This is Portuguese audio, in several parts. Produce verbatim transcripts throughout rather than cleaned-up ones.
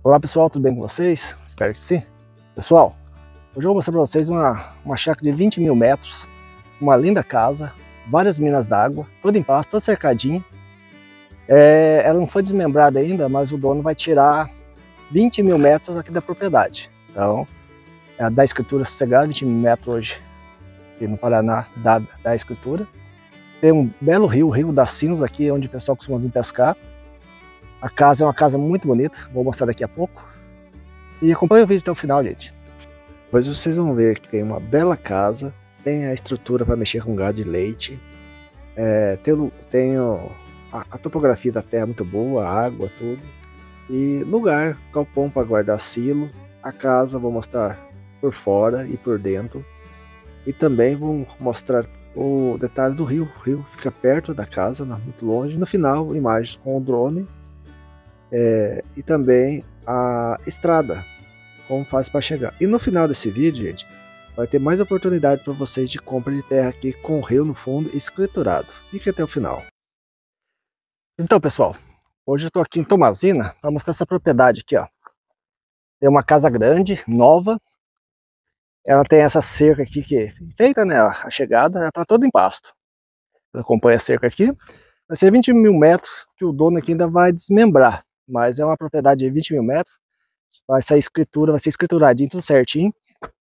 Olá pessoal, tudo bem com vocês? Espero que sim. Pessoal, hoje eu vou mostrar para vocês uma, uma chácara de vinte mil metros, uma linda casa, várias minas d'água, toda em paz, toda cercadinha. É, ela não foi desmembrada ainda, mas o dono vai tirar vinte mil metros aqui da propriedade. Então, é da escritura sossegada, vinte mil metros hoje, aqui no Paraná, da, da escritura. Tem um belo rio, o Rio das Cinzas aqui, onde o pessoal costuma vir pescar. A casa é uma casa muito bonita, vou mostrar daqui a pouco. E acompanhe o vídeo até o final, gente. Pois vocês vão ver que tem uma bela casa, tem a estrutura para mexer com gado de leite, é, tem, tem o, a, a topografia da terra muito boa, a água, tudo. E lugar, galpão para guardar silo, a casa vou mostrar por fora e por dentro. E também vou mostrar o detalhe do rio, o rio fica perto da casa, não muito longe. No final, imagens com o drone. É, e também a estrada, como faz para chegar. E no final desse vídeo, gente, vai ter mais oportunidade para vocês de compra de terra aqui com o rio no fundo escriturado. Fique até o final. Então, pessoal, hoje eu estou aqui em Tomazina para mostrar essa propriedade aqui, ó. Tem uma casa grande, nova. Ela tem essa cerca aqui que é feita, né? A chegada, ela está toda em pasto. Ela acompanha a cerca aqui. Vai ser vinte mil metros que o dono aqui ainda vai desmembrar. Mas é uma propriedade de vinte mil metros. Vai sair escritura, vai ser escrituradinho, tudo certinho.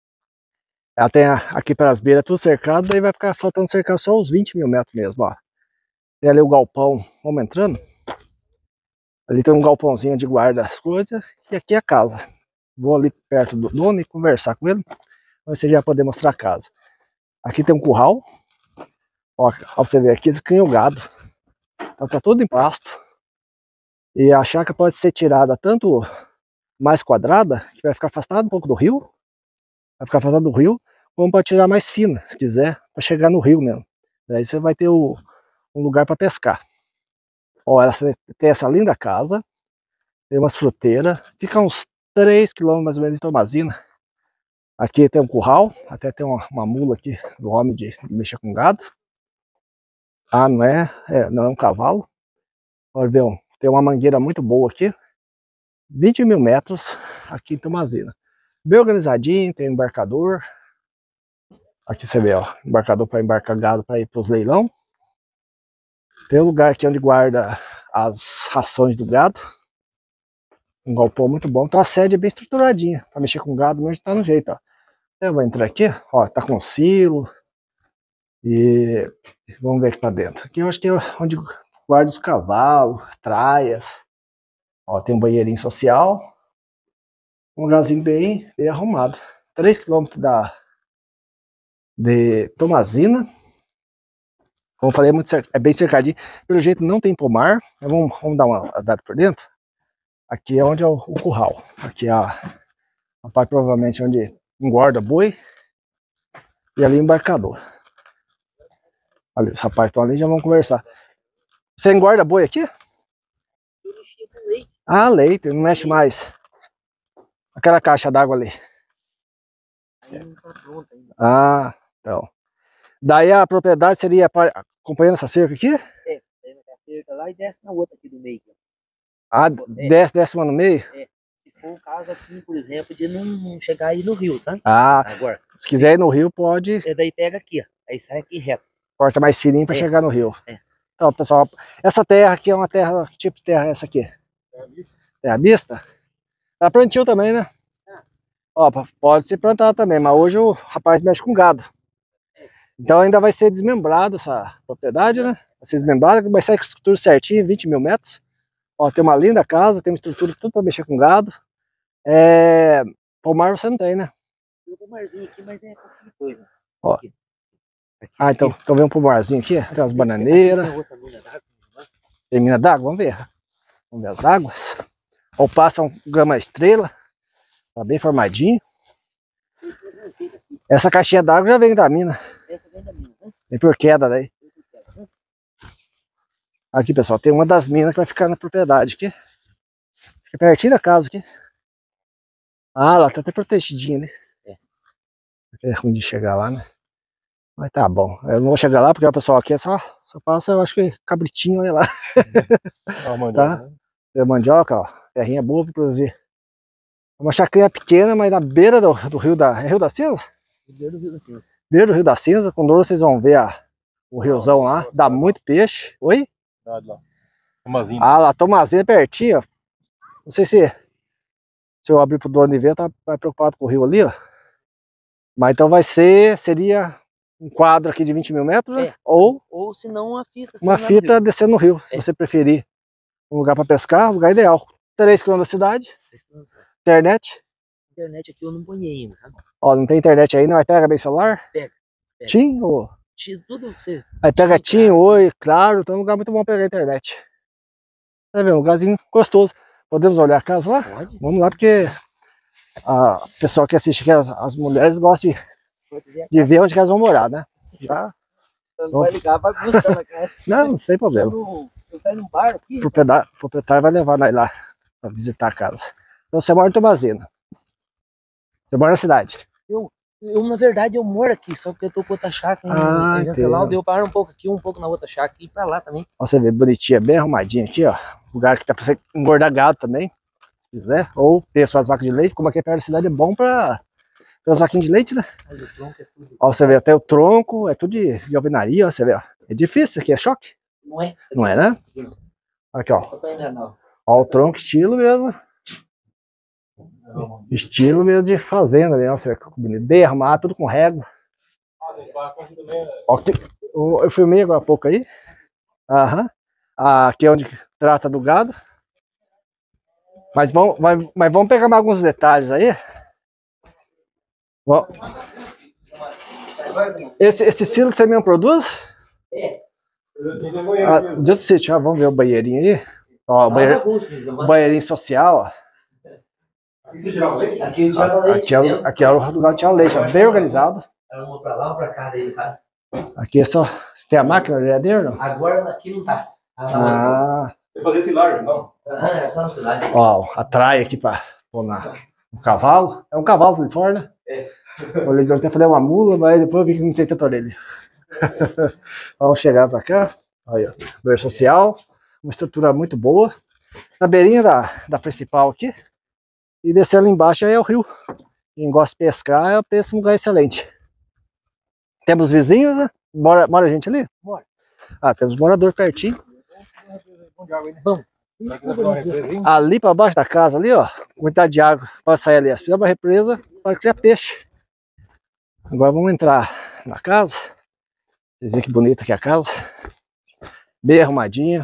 Ela tem aqui pelas beiras tudo cercado, daí vai ficar faltando cercar só os vinte mil metros mesmo, ó. Tem ali o galpão, vamos entrando. Ali tem um galpãozinho de guarda as coisas, e aqui é a casa. Vou ali perto do dono e conversar com ele, pra você já poder mostrar a casa. Aqui tem um curral, ó, ó você ver aqui, eles criam o gado. Então tá tudo em pasto. E a chácara pode ser tirada tanto mais quadrada, que vai ficar afastada um pouco do rio, vai ficar afastada do rio, como para tirar mais fina, se quiser, para chegar no rio mesmo. Daí você vai ter o, um lugar para pescar. Ó, ela tem essa linda casa, tem umas fruteiras, fica uns três quilômetros mais ou menos de Tomazina. Aqui tem um curral, até tem uma, uma mula aqui do homem de, de mexer com gado. Ah, não é, é, não é um cavalo. Olha, ver, tem uma mangueira muito boa aqui. vinte mil metros aqui em Tomazina. Bem organizadinho, tem embarcador. Aqui você vê, ó, embarcador para embarcar gado para ir para os leilão. Tem um lugar aqui onde guarda as rações do gado. Um galpão muito bom. Então a sede é bem estruturadinha. Para mexer com gado, mas tá no jeito, ó. Eu vou entrar aqui, ó, tá com silo. E vamos ver aqui para dentro. Aqui eu acho que é onde guarda os cavalos, traias. Ó, tem um banheirinho social. Um lugarzinho bem, bem arrumado. três quilômetros da, de Tomazina. Como eu falei, é, muito cerc... é bem cercadinho. Pelo jeito não tem pomar. Vamos, vamos dar uma dada por dentro. Aqui é onde é o, o curral. Aqui é a, a parte provavelmente onde engorda boi. E ali o embarcador. Ali, os rapazes estão ali, já vão conversar. Você engorda boi aqui? Ah, leite, não mexe mais. Aquela caixa d'água ali. Ah, então. Daí a propriedade seria acompanhando essa cerca aqui? É, desce na cerca lá e desce na outra aqui do meio. Ah, é. desce, desce uma no meio? É. Se for o caso assim, por exemplo, de não chegar aí no rio, sabe? Ah, agora. Se quiser ir no rio, pode. É, daí pega aqui, ó. Aí sai aqui reto. Corta mais fininho para é. chegar no rio. É. Então, pessoal, essa terra aqui é uma terra, que tipo de terra é essa aqui? Terra mista. Terra mista? Tá plantio também, né? Ah. Ó, pode ser plantado também, mas hoje o rapaz mexe com gado. Então ainda vai ser desmembrado essa propriedade, né? Vai ser desmembrado, vai sair com a estrutura certinha, vinte mil metros. Ó, tem uma linda casa, tem uma estrutura tudo para mexer com gado. É... Pomar você não tem, né? Tem um pomarzinho aqui, mas é pouquinho coisa. Ó. Aqui. Aqui, ah, então, então vem um pomarzinho aqui, tem umas bananeiras. Tem mina d'água, vamos ver. Vamos ver as águas. Ó, passa um gama estrela. Tá bem formadinho. Essa caixinha d'água já vem da mina. Essa vem da mina, né? Vem por queda daí. Aqui, pessoal, tem uma das minas que vai ficar na propriedade aqui. Fica pertinho da casa aqui. Ah, lá tá até protegidinha, né? É. É ruim de chegar lá, né? Mas tá bom. Eu não vou chegar lá porque o pessoal aqui é só, só passa, eu acho que cabritinho, olha lá. Ó, mandioca, tá? É mandioca, ó. Terrinha boa pra produzir Uma chacrinha pequena, mas na beira do, do rio da... É Rio da Cinza? Beira do Rio da Cinza. Beira do Rio da Cinza. Quando vocês vão ver a, o riozão lá, dá muito peixe. Oi? Tomazinho. Ah, lá, Tomazinho é pertinho. Não sei se, se eu abrir pro dono de ver, tá mais preocupado com o rio ali, ó. Mas então vai ser, seria um quadro aqui de vinte mil metros, né? É. Ou, Ou se não uma fita. uma fita descendo no rio, É. se você preferir. Um lugar para pescar, um lugar ideal. três quilômetros da cidade, internet. Internet aqui eu não ponhei ainda, sabe? Ó, não tem internet aí, não? Aí pega bem celular? Pega. pega. Tim ou... Tira tudo que você... Aí pega Tim, Tim, Oi, claro, então é um lugar muito bom pegar a internet. Tá vendo? Um lugarzinho gostoso. Podemos olhar a casa lá? Pode. Vamos lá, porque a pessoa que assiste aqui, as, as mulheres gostam de, de ver onde que elas vão morar, né? Já... Não vai ligar, vai buscar na casa. Não, sem problema. Eu saio num bar aqui. O proprietário, o proprietário vai levar nós lá para visitar a casa. Então você mora em Tomazina. Você mora na cidade. Eu, eu, na verdade, eu moro aqui, só porque eu tô com outra chácara Ah, em, em Venceslau, eu paro um pouco aqui, um pouco na outra chácara e pra lá também. Ó, você vê, bonitinha, bem arrumadinha aqui, ó. Lugar que tá pra você engordar gado também, se quiser. Ou ter suas vacas de leite, como aqui perto da cidade é bom pra ter uns vaquinhos de leite, né? Mas o tronco é tudo. Ó, você vê até o tronco, é tudo de, de alvenaria, ó, você vê, ó. É difícil isso aqui, é choque? Não é? Não é, né? Aqui, ó. Só pra enganar, ó. Ó, o tronco, estilo mesmo. Estilo mesmo de fazenda, né? Você vê que bonito. Bem armado, tudo com régua. Ó, que, eu filmei agora há pouco aí. Aham. Aqui é onde trata do gado. Mas vamos, mas, mas vamos pegar mais alguns detalhes aí. Bom, esse, esse silo você mesmo produz? É. Ah, de outro sítio, ó, vamos ver o banheirinho aí. Ó, o banheiro, o banheirinho social, ó. Aqui eu tiro leite. Aqui é, o- aqui é o do gado tira leite, ó, bem organizado. Uma pra lá, uma pra cá dele, tá? Aqui é só. Você tem a máquina de vereador, não? Agora aqui não tá. Ah, Ah, Você fazia esse largo, não? é só na cidade. ó, a traia aqui para pôr na, no cavalo. É um cavalo de fora, né? É. Eu até falei uma mula, mas depois eu vi que não tem tanta orelha. Vamos chegar para cá. Olha, banheiro social. Uma estrutura muito boa. Na beirinha da, da principal aqui. E descendo lá embaixo aí é o rio. Quem gosta de pescar, é um lugar excelente. Temos vizinhos, né? Mora, mora gente ali? Mora. Ah, temos morador pertinho. Vamos. Ali para baixo da casa, ali, ó, quantidade de água para sair ali. Se fizer uma represa, para criar peixe. Agora vamos entrar na casa. Vocês veem que bonita aqui a casa. Bem arrumadinha.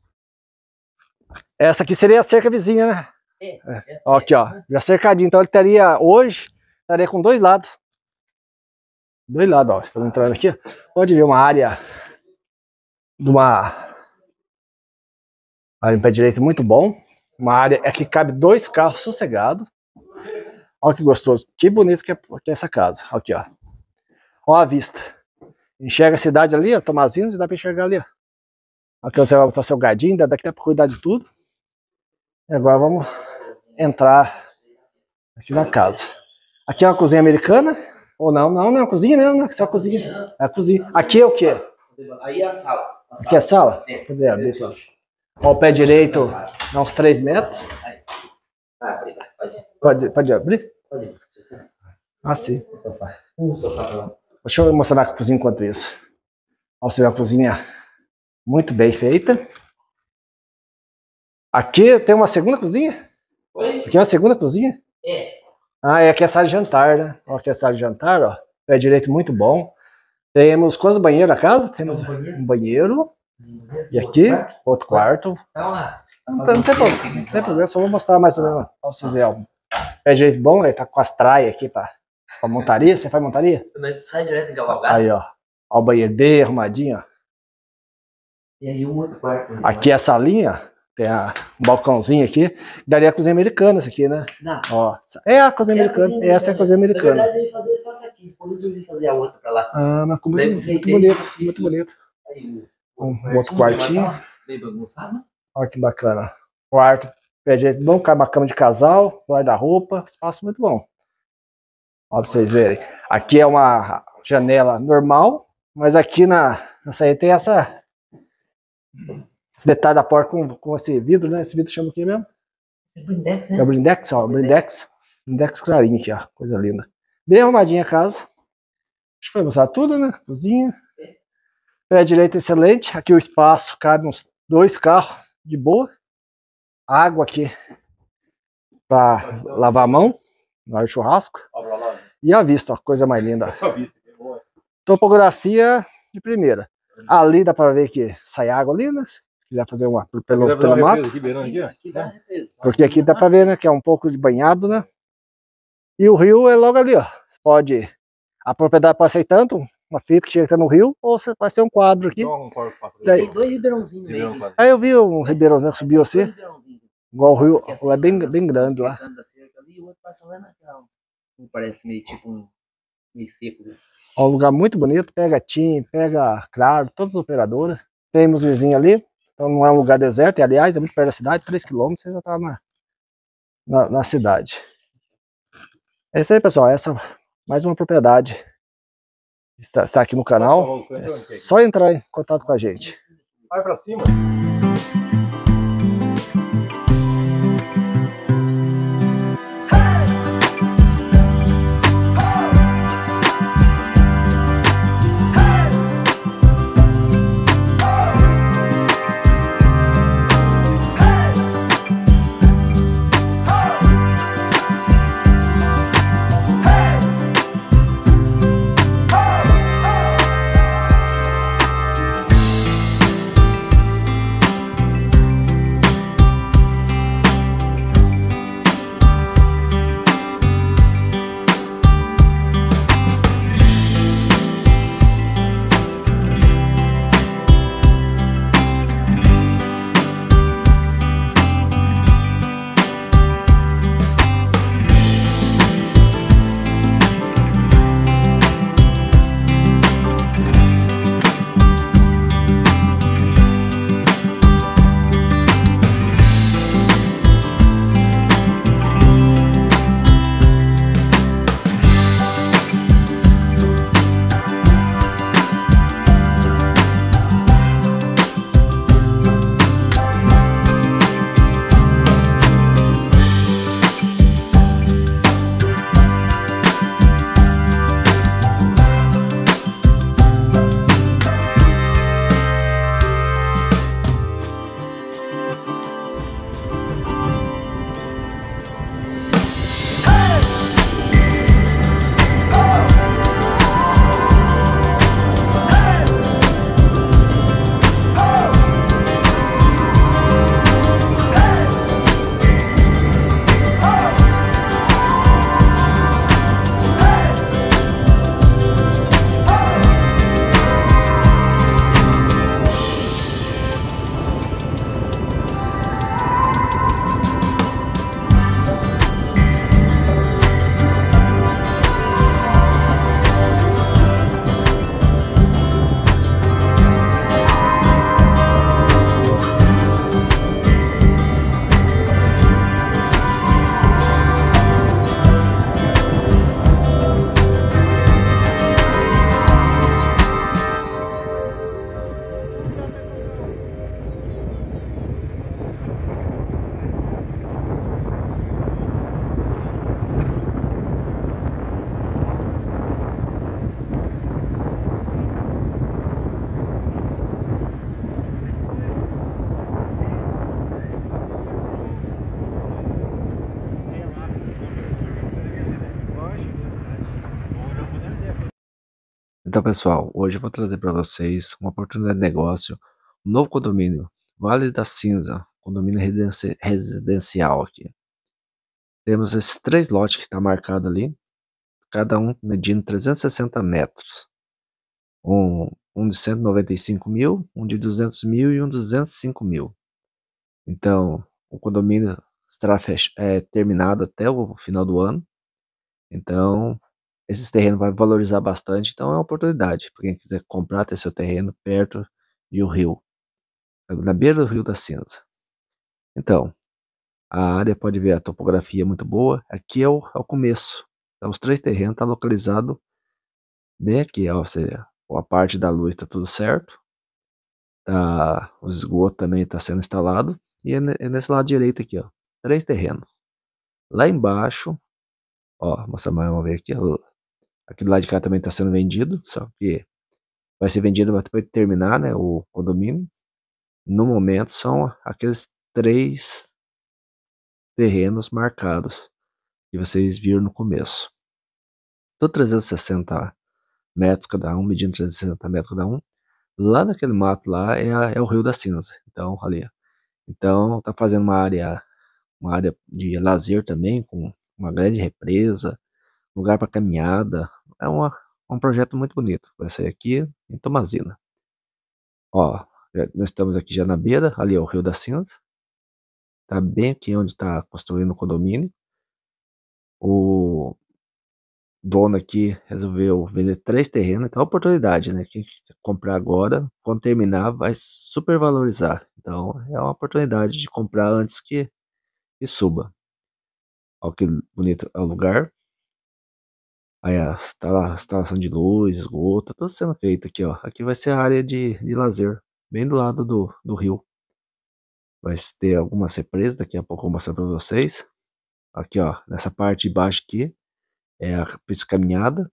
Essa aqui seria a cerca vizinha, né? É, É. Ó, aqui, ó, já cercadinho. Então ele estaria, hoje, estaria com dois lados. Dois lados, ó. Estamos entrando aqui. Pode ver uma área de uma... Aí, em pé direito, muito bom. Uma área é que cabe dois carros sossegados. Olha que gostoso. Que bonito que é, que é essa casa. Aqui, ó. Olha a vista. Enxerga a cidade ali, ó. Tomazina, dá pra enxergar ali, ó. Aqui você vai botar seu gadinho, daqui dá pra cuidar de tudo. E agora vamos entrar aqui na casa. Aqui é uma cozinha americana. Ou não, não, não é uma cozinha mesmo, né? Só a cozinha. É a cozinha. Aqui é o quê? aí é a sala. A Aqui é a sala? É. Cadê? Abrir aqui. Ó, o pé direito, dá uns três metros. Ah, obrigado. Pode, Pode, pode abrir? pode ir. Ah, sim. O sofá. O sofá pra lá. Deixa eu mostrar a cozinha enquanto isso. Ó, você vê a cozinha muito bem feita. Aqui tem uma segunda cozinha? Oi? Aqui é uma segunda cozinha? É. Ah, é aqui é a sala de jantar, né? Ó, aqui é a sala de jantar, ó. Pé direito muito bom. Temos quantos banheiros na casa? Temos um banheiro. E aqui, outro quarto. Tá lá. Não, tem- não tem problema, não tem problema, só vou mostrar mais ou menos. Ó, vocês verem, ó. Pé direito bom, ele tá com as traias aqui pra, pra montaria. Você faz montaria? Mas sai direto em cavalgada. Aí, ó. Ó o banheiro bem arrumadinho, ó. E aí um outro quarto. Aqui é a salinha, tem a, um balcãozinho aqui. Daria a cozinha americana essa aqui, né? Não. Ó, é a cozinha É a americana, cozinha essa é a cozinha Na americana. verdade eu ia fazer só essa aqui, depois eu ia fazer a outra pra lá. Ah, mas ficou Bem muito, muito feito, bonito, hein? muito bonito. Aí, Um, um outro quartinho. Bem bagunçado. Olha que bacana. Quarto, pé direito bom, cabe uma cama de casal, guarda-roupa, espaço muito bom. Ó, pra vocês verem. Aqui é uma janela normal, mas aqui na, nessa aí tem essa... Esse detalhe da porta com, com esse vidro, né? Esse vidro chama o que mesmo? Esse blindex, É né? o blindex, ó, o blindex. Index clarinho aqui, ó. Coisa linda. Bem arrumadinha a casa. Acho que foi mostrar tudo, né? Cozinha. Pé direito excelente. Aqui o espaço cabe uns dois carros de boa. Água aqui para lavar a mão na hora do churrasco. E a vista, ó, coisa mais linda. Topografia de primeira. Ali dá para ver que sai água ali, né? Se quiser fazer uma pelo, pelo mato. Porque aqui dá para ver, né? Que é um pouco de banhado, né? E o rio é logo ali, ó. Pode. A propriedade pode ser tanto uma fita que chega no rio, ou vai ser um quadro aqui. Daí, tem dois ribeirãozinhos no meio. Aí eu vi um ribeirãozinho que subiu assim. Igual o rio, lá é bem, bem grande lá. E o outro passa lá naquela. Parece meio tipo um. Meio seco. É um lugar muito bonito. Pega Tim, pega Claro, todas as operadoras. Temos vizinho ali. Então não é um lugar deserto. E, aliás, é muito perto da cidade, três quilômetros, você já tá na, na, na cidade. É isso aí, pessoal. Essa mais uma propriedade está, está aqui no canal. É só entrar em contato com a gente. Vai pra cima. Então, pessoal, hoje eu vou trazer para vocês uma oportunidade de negócio, um novo condomínio, Vale da Cinza, condomínio residenci- residencial aqui. Temos esses três lotes que está marcado ali, cada um medindo trezentos e sessenta metros. Um, um de cento e noventa e cinco mil, um de duzentos mil e um de duzentos e cinco mil. Então, o condomínio estará fech- é, terminado até o final do ano. Então, esses terrenos vai valorizar bastante, então é uma oportunidade para quem quiser comprar, ter seu terreno perto de um rio, na beira do Rio da Cinza. Então, a área pode ver a topografia muito boa, aqui é o, é o começo. Então, os três terrenos estão localizados bem aqui, ó, ou seja, a parte da luz está tudo certo, tá, o esgoto também está sendo instalado, e é, é nesse lado direito aqui, ó, três terrenos. Lá embaixo Ó, mostra mais uma vez aqui. Ó. Aqui do lado de cá também está sendo vendido, só que vai ser vendido depois de terminar, né, o condomínio. No momento são aqueles três terrenos marcados que vocês viram no começo. Tô trezentos e sessenta metros cada um, medindo trezentos e sessenta metros cada um. Lá naquele mato lá é, a, é o Rio da Cinza. Então, ali. Então, tá fazendo uma área, uma área de lazer também, com uma grande represa, lugar para caminhada. É uma, um projeto muito bonito. Vai sair aqui em Tomazina. Ó, já- nós estamos aqui já na beira, ali é o Rio da Cinza. Tá bem aqui onde está construindo o condomínio. O dono aqui resolveu vender três terrenos, então é uma oportunidade, né? Quem comprar agora, quando terminar, vai super valorizar. Então é uma oportunidade de comprar antes que, que suba. Olha que bonito é o lugar. Aí a instala- instalação de luz, esgoto, tudo sendo feito aqui, ó. Aqui vai ser a área de, de lazer, bem do lado do, do rio. Vai ter algumas represas, daqui a pouco eu vou mostrar para vocês. Aqui, ó, nessa parte de baixo aqui é a pista de caminhada.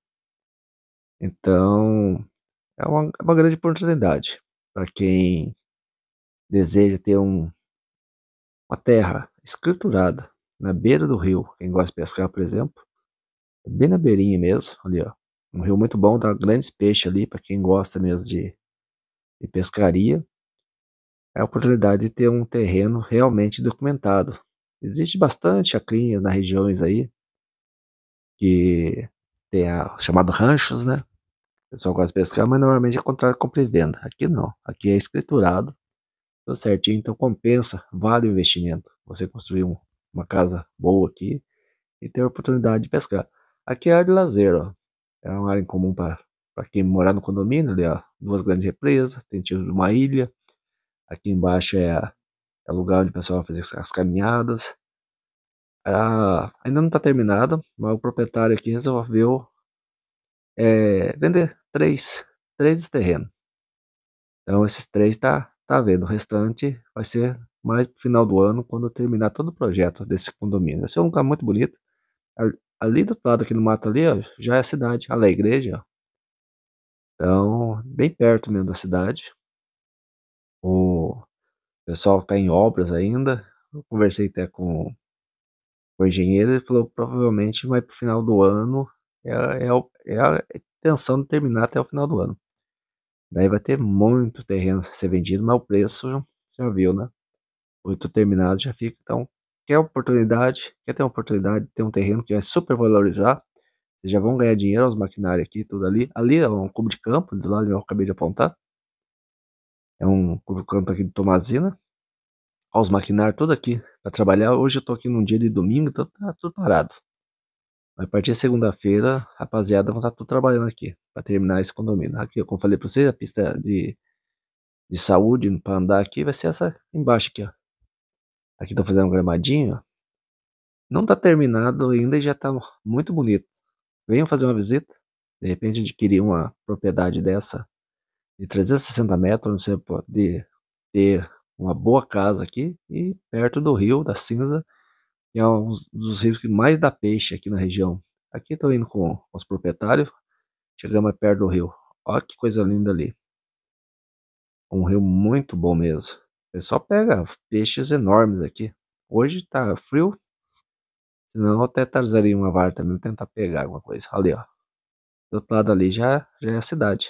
Então, é uma, é uma grande oportunidade para quem deseja ter um, uma terra escriturada na beira do rio. Quem gosta de pescar, por exemplo, bem na beirinha mesmo, ali, ó. Um rio muito bom, dá grandes peixes ali para quem gosta mesmo de, de pescaria. É a oportunidade de ter um terreno realmente documentado. Existe bastante chacrinhas nas regiões aí que tem a chamado ranchos, né? O pessoal gosta de pescar, mas normalmente é contrato compra e venda. Aqui não, aqui é escriturado, tudo certinho, então compensa, vale o investimento. Você construir um, uma casa boa aqui e ter a oportunidade de pescar. Aqui é área de lazer, ó. É uma área em comum para quem morar no condomínio, ali, ó, duas grandes represas, tem tiro de uma ilha. Aqui embaixo é, é o lugar onde o pessoal vai fazer as caminhadas. Ah, ainda não está terminado, mas o proprietário aqui resolveu é, vender três, três terrenos. Então esses três tá, tá vendo. O restante vai ser mais pro final do ano, quando terminar todo o projeto desse condomínio. Vai ser um lugar muito bonito. Ali ali do outro lado, aqui no mato ali, ó, já é a cidade. Olha lá a igreja, ó. Então, bem perto mesmo da cidade. O pessoal está em obras ainda. Eu conversei até com o engenheiro, ele falou que provavelmente vai pro final do ano. É, é, o- é a intenção de terminar até o final do ano. Daí vai ter muito terreno a ser vendido, mas o preço você já viu, né? Oito terminado já fica. Então, quer oportunidade, quer ter uma oportunidade de ter um terreno que vai super valorizar, vocês já vão ganhar dinheiro aos maquinários aqui, tudo ali. Ali é um cubo de campo, do lado que eu acabei de apontar. É um cubo de campo aqui de Tomazina. Olha os maquinários tudo aqui para trabalhar. Hoje eu tô aqui num dia de domingo, então tá tudo parado. Mas a partir de segunda-feira, rapaziada, vão estar tudo trabalhando aqui para terminar esse condomínio. Aqui, como eu falei para vocês, a pista de, de saúde para andar aqui vai ser essa embaixo aqui, ó. Aqui tô fazendo um gramadinho, ó. Não tá terminado ainda e já tá muito bonito. Venham fazer uma visita. De repente adquirir uma propriedade dessa de trezentos e sessenta metros, onde você pode ter uma boa casa aqui e perto do Rio da Cinza, que é um dos rios que mais dá peixe aqui na região. Aqui estou indo com os proprietários, chegamos perto do rio. Olha que coisa linda ali. Um rio muito bom mesmo. O pessoal pega peixes enormes aqui. Hoje tá frio, senão eu até trazeria uma vara também pra tentar pegar alguma coisa. Ali, ó. Do outro lado ali já, já é a cidade.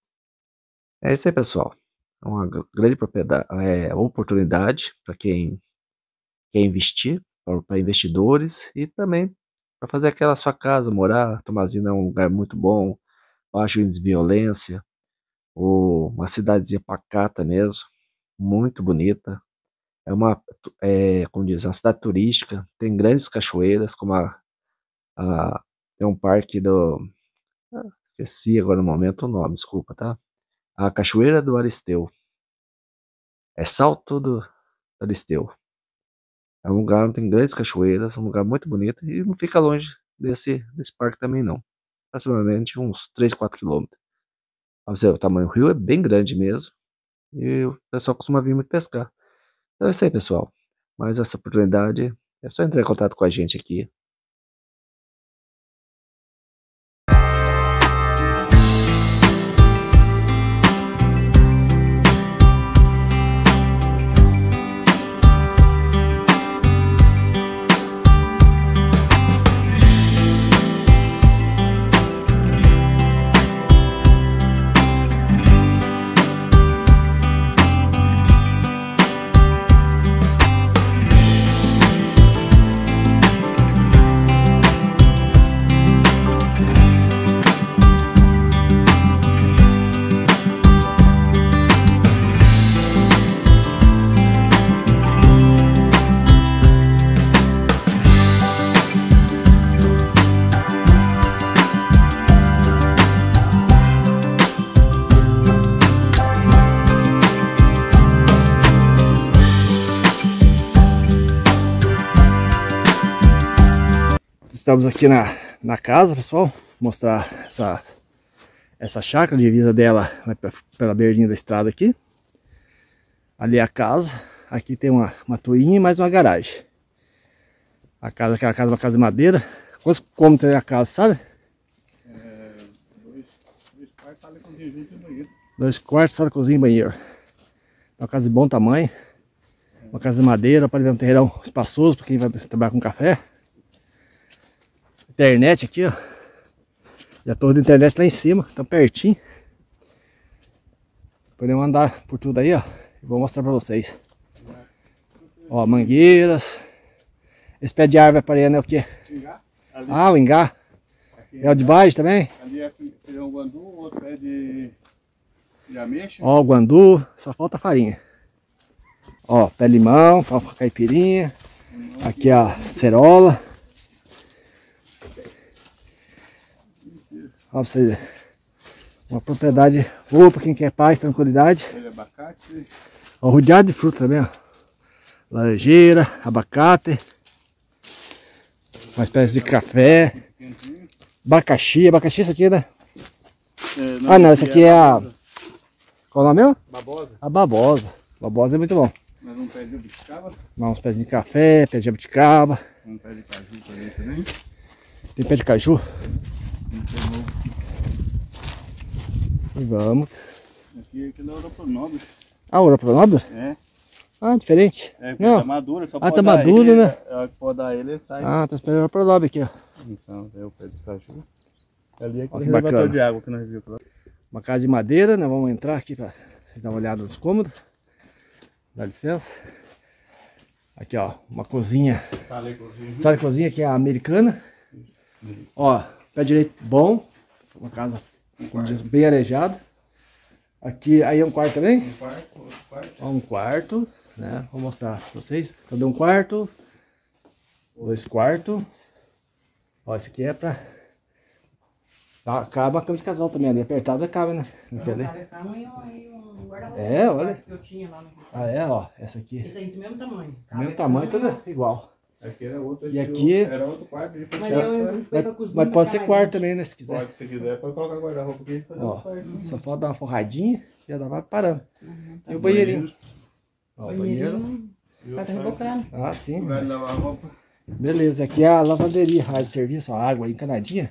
É isso aí, pessoal. É uma gr- grande propriedade, é, oportunidade para quem quer investir, para investidores e também para fazer aquela sua casa, morar. Tomazina é um lugar muito bom, baixo índice de violência, ou uma cidadezinha pacata mesmo, muito bonita. É uma, é, como diz, uma cidade turística, tem grandes cachoeiras, como a, a tem um parque do, ah, esqueci agora no momento o nome, desculpa, tá? A Cachoeira do Aristeu. É Salto do Aristeu. É um lugar onde tem grandes cachoeiras, um lugar muito bonito e não fica longe desse, desse parque também não. Aproximadamente uns três, quatro quilômetros. Pra você ver, o tamanho do rio é bem grande mesmo e o pessoal costuma vir muito pescar. Então é isso aí, pessoal. Mais essa oportunidade é só entrar em contato com a gente aqui Estamos aqui na, na casa, pessoal. Vou mostrar essa, essa chácara. A divisa dela vai pela beirinha da estrada aqui. Ali é a casa. Aqui tem uma, uma toinha e mais uma garagem. A casa, aquela casa é uma casa de madeira. Quantos cômodos tem a casa, sabe? É, dois, dois quartos, sala, cozinha junto e banheiro. Dois quartos, sala, cozinha e banheiro. Uma casa de bom tamanho. Uma casa de madeira, para um terreirão espaçoso para quem vai trabalhar com café. Internet aqui, ó. E a torre da internet lá em cima, tão pertinho. Podemos andar por tudo aí, ó. E vou mostrar para vocês. Ó, mangueiras. Esse pé de árvore aparelhando é o que? Ah, o ingá. É o de baixo também? Ali é o guandu, o outro é de, de ameixa. Ó, o guandu, só falta farinha. Ó, pé de limão, caipirinha. Aqui a cerola. Ó, pra vocês verem. Uma propriedade boa para quem quer paz, tranquilidade. Ele é abacate. Ó, rodeado de fruta também, ó. Laranjeira, abacate. Uma espécie de café. Abacaxi, abacaxi isso aqui, né? É, Ah não, esse aqui é a... Qual o nome mesmo? Babosa. A babosa. Babosa é muito bom. Mas um pé de jabuticaba. Dá uns pezinhos de café, pé de jabuticaba. Um pé de caju também também. Tem pé de caju. Um pé novo. E vamos. Aqui, aqui é Europa Nobre. Ah, ouro para nobre? É. Ah, diferente. É, porque Não. tá maduro, só Ah, pode tá dar maduro, ele, né? É, pode dar ele, ele sai. Ah, tá esperando ouro para nobre aqui, ó. Então, é o pé de caju. Ali é Ó, aquele que reservatório bacana. de água que nós vimos lá. Uma casa de madeira, né? Vamos entrar aqui para vocês darem uma olhada nos cômodos. Dá licença. Aqui, ó, uma cozinha. Sala e cozinha. Sala de cozinha que é a americana. Ó, pé direito bom. Uma casa, como diz, bem arejada. Aqui, aí é um quarto também? Um quarto, outro quarto. Ó, um quarto, né? Vou mostrar pra vocês. Cadê um quarto? Dois quartos. Ó, esse aqui é pra... Tá, cabe a cama de casal também ali. Apertado cabe, né? Não quer ler? É, olha. Eu tinha lá no... Ah, é, ó. Essa aqui. Esse aí do mesmo tamanho. Mesmo tamanho, tudo igual. Aqui era outro. E aqui- Era outro quarto. ele foi Mas tirar- eu Mas, fui pra cozinha. mas pode ser pra quarto caralho. também, né? Se quiser. Pode, se quiser, pode colocar guarda-roupa aqui e fazer Ó, um quarto. só falta dar uma forradinha e já dá vai parando. Uhum, tá E o bom. banheirinho. Ó, o banheiro. Banheirinho. E o Tá quarto. rebocando. Ah, sim. Lugar de lavar roupa. Beleza, aqui é a lavanderia, área de serviço, ó, água encanadinha.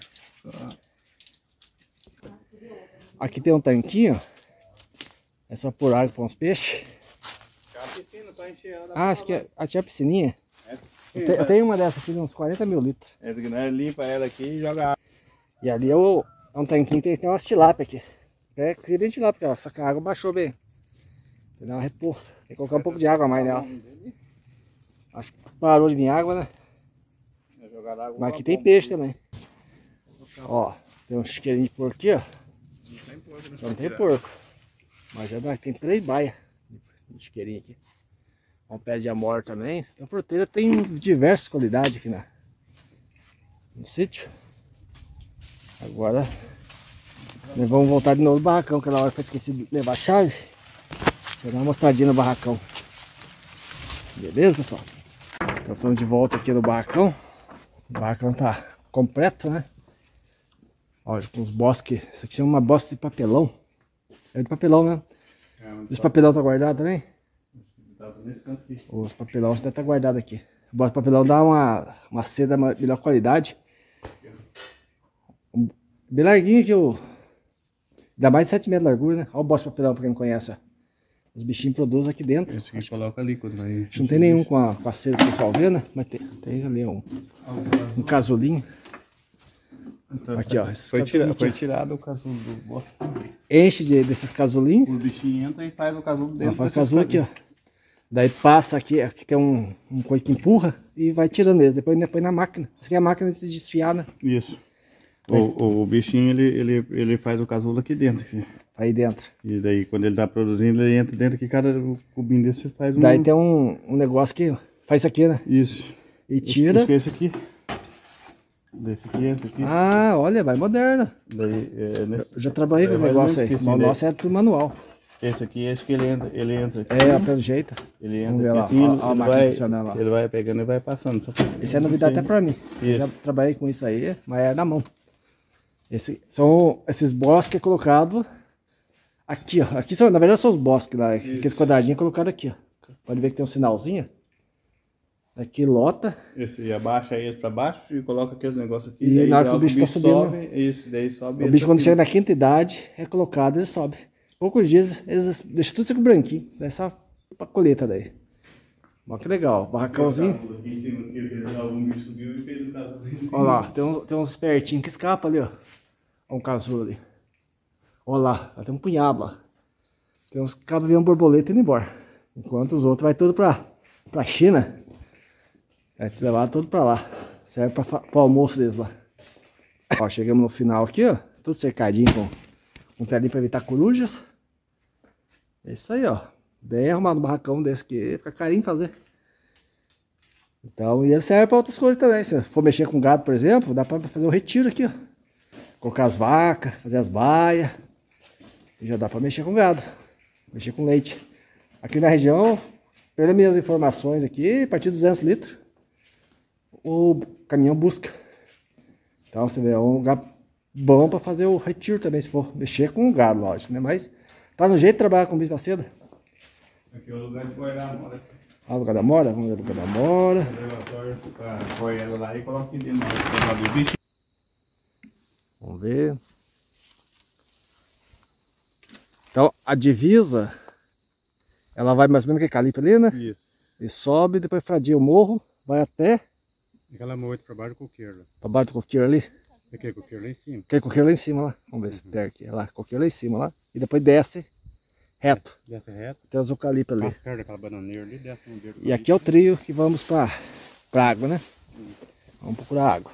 Aqui tem um tanquinho, é só pôr água para uns peixes. A piscina, só encher ela. Ah, essa aqui é, aqui é a piscininha. É. Eu, te- eu tenho uma dessas aqui de uns quarenta mil litros. É, né, limpa ela aqui e joga água. E ali é, o, é um tanquinho que tem umas tilápia aqui. É, cria bem tilápia, ó, só que a água baixou bem. Tem que dar uma repulsa, tem que colocar um pouco de água a mais nela. Acho que parou de vir água, né? É jogar água. Mas aqui tem peixe também. Ó, tem um chiqueirinho de porco aqui, ó. Não tem porco, né? Só não tem porco. Mas já dá, tem três baias de chiqueirinho aqui. Um pé de amor também. A porteira tem diversas qualidades aqui na, no sítio. Agora nós vamos voltar de novo no barracão, que na hora foi esquecido de levar a chave. Deixa eu dar uma mostradinha no barracão. Beleza, pessoal? Então estamos de volta aqui no barracão. O barracão tá completo, né? Olha, com os bosques. Isso aqui chama uma bosta de papelão. É de papelão mesmo. É, mas Os só- papelão tá guardado também? tá nesse canto aqui. Os papelão deve estar guardado aqui. O bosta de papelão dá uma, uma seda ma- melhor qualidade. Um- Bem larguinho que o... Dá mais de sete metros de largura, né? Olha o bosta de papelão pra quem não conhece. Ó. Os bichinhos produzem aqui dentro. Esse aqui coloca ali quando vai. Acho que não tem nenhum com a, com a seda que o pessoal vê, né? Mas tem, tem ali um, um casulinho. Aqui, ó. esses Foi, casulinhos tira, aqui, foi ó. tirado o casulo do bosta também. Enche de, desses casulinhos. O bichinho entra e faz o casulo Ó, dentro. faz desse casulo aqui, ó. Daí passa aqui, aqui tem um, um coisa que empurra e vai tirando ele. Depois põe na máquina. Isso aqui é a máquina de se desfiar, né? Isso. O, o, o bichinho ele, ele, ele faz o casulo aqui dentro. Aqui. Aí dentro. E daí quando ele tá produzindo, ele entra dentro que cada cubinho desse faz um. Daí tem um, um negócio que faz isso aqui, né? Isso. E tira. Acho que é esse aqui. Desse aqui entra aqui. Ah, olha, vai moderno. Daí, é, nesse... Eu já trabalhei com É, esse mais ou negócio aí. menos que Mas o assim, nosso é tudo manual. Esse aqui, acho que ele entra, ele entra aqui. É, pelo jeito. Ele Vamos entra ver aqui, lá, assim, ó, ele, ó a ele máquina vai, funcionando lá. ele vai pegando e vai passando. Só pra- Isso é novidade até pra mim. Eu Isso. já trabalhei com isso aí, mas é na mão. Esse, são esses bosques colocados aqui, ó. Aqui são, na verdade são os bosques lá. Aqueles quadradinhos colocados aqui, ó. Pode ver que tem um sinalzinho. Aqui lota. Esse, abaixa esse pra baixo e coloca aqueles negócios aqui. E daí na hora que joga o bicho tá subindo- sobe, isso, daí sobe. O ele bicho tá quando chega subindo. na quinta idade, é colocado, ele sobe. Poucos dias, eles deixam tudo seco branquinho. Daí só pra colheita daí. Olha que legal, barracãozinho. Aqui em cima, aqui, fez lá, um bicho subiu e fez um casulo em cima. Olha lá, tem uns, tem uns espertinhos que escapam ali, ó. Olha um casulo ali. Olha lá, lá tem um punhado lá. Tem uns que acabam vendo borboleta e indo embora. Enquanto os outros vai tudo pra, pra China. Vai te levar tudo pra lá. Serve pra, fa- pro almoço deles lá. Ó, chegamos no final aqui, ó. Tudo cercadinho com um telinho pra evitar corujas. É isso aí, ó. Bem arrumado um barracão desse aqui. Fica carinho fazer. Então, e ele serve pra outras coisas também. Se for mexer com gado, por exemplo, dá pra fazer o retiro aqui, ó. Colocar as vacas, fazer as baias. E já dá pra mexer com gado. Mexer com leite. Aqui na região, pelas minhas informações aqui, a partir de duzentos litros, o caminhão busca. Então você vê, é um lugar bom para fazer o retiro também, se for mexer com o gado, lógico, né? Mas tá no jeito de trabalhar com bicho da seda. Aqui é o lugar de boiar a mora. Ah, o lugar da mora? Vamos ver o lugar da mora. Reservatório pra pôr ela lá e coloca aqui dentro do bicho. Vamos ver. Então a divisa, ela vai mais ou menos com a calipa ali, né? Isso. E sobe, depois fradia o morro, vai até Aquela moita pra baixo do coqueiro. pra baixo do coqueiro ali. Aquele coqueiro lá em cima. Aquele coqueiro lá em cima lá. Vamos ver se pega aqui. Olha lá, coqueiro lá em cima lá. E depois desce reto. Desce reto, Tem os eucaliptos ali. passa perto daquela bananeira ali, desce no dedo. E aqui é o trio que vamos pra, pra água, né? Vamos procurar água.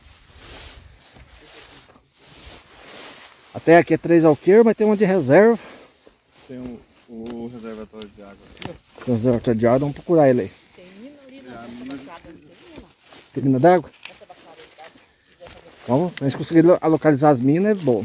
Até aqui é três alqueiros, mas tem uma de reserva. Tem um, o reservatório de água. Tem um reservatório de água, vamos procurar ele aí. Tem mina ali na bancada, não tem mina? Tem mina d'água? Essa bancada aí, tá? Se quiser fazer Vamos, a gente conseguir lo- localizar as minas, é bom.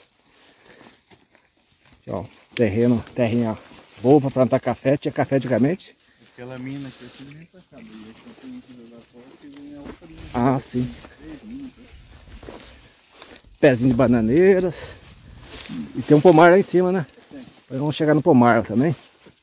Aqui, ó, terreno, terrinha boa pra plantar café, tinha café antigamente. Aquela mina aqui, eu nem pra cá. E aqui tem um reservatório que vem a outra mina. Ah, sim. Três minas. Pezinho de bananeiras. E tem um pomar lá em cima, né? Depois vamos chegar no pomar também.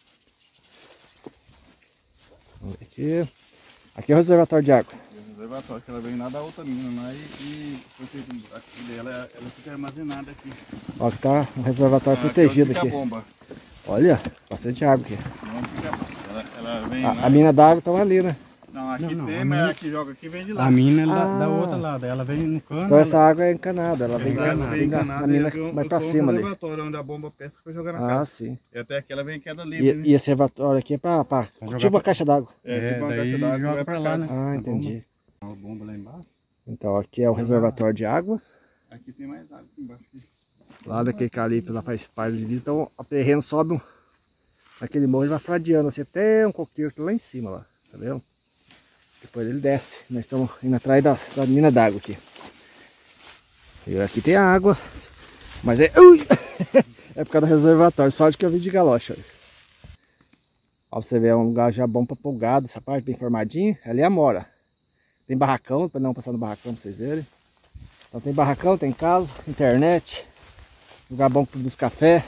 Vamos ver aqui. Aqui é o reservatório de água. E o reservatório, que ela vem lá da outra mina lá e, e foi feito aqui dela, ela fica armazenada aqui. Ó, que tá um reservatório Aqui é protegido onde fica aqui. a bomba. Olha, bastante água aqui. Onde fica a bomba. Ela, ela vem A, lá. a mina d'água tá ali, né? Não, aqui Não, não, tem, a mas mina- a que joga aqui vem de lá. A mina é da, Ah. da outra lado, ela vem no cano. Então essa ela- água é encanada, ela vem, Ela vem, vem na, encanada na mina e eu- mais eu pra sou um cima ali. reservatório onde a bomba pesca foi jogar na Ah, casa. sim. E até aqui ela vem queda livre, E, né? e esse reservatório aqui é pra, pra jogar tipo uma pra- caixa d'água. É, É, tipo uma daí caixa d'água que joga vai pra pra lá, casa. né? Ah, A entendi. A bomba lá embaixo. Então aqui é o reservatório de água. Aqui tem mais água aqui embaixo. Lá daquele calipo lá faz parte de vida. Então o terreno sobe um, naquele morro e vai fradeando assim até um coqueiro que lá em cima lá. Tá vendo? Depois ele desce. Nós estamos indo atrás da, da mina d'água aqui. E aqui tem água. Mas é. Ui! É por causa do reservatório. Sorte que eu vim de galocha. Ó, você vê, é um lugar já bom para pôr gado. Essa parte bem formadinha. Ali é a mora. Tem barracão, para não passar no barracão para vocês verem. Então tem barracão, tem casa, internet. Lugar bom para produzir café.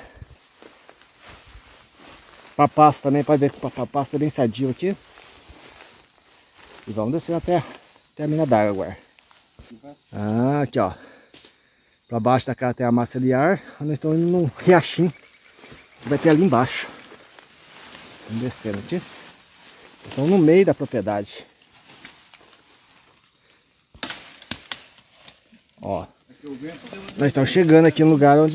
Papasso também, pode ver que o papasso tá bem sadio aqui. E vamos descer até, até a mina d'água agora. Ah, aqui ó. Pra baixo da casa tem a massa de ar. Nós estamos indo num riachinho que vai ter ali embaixo. Vamos descendo aqui. Estamos no meio da propriedade. Ó. Nós estamos chegando aqui no lugar onde...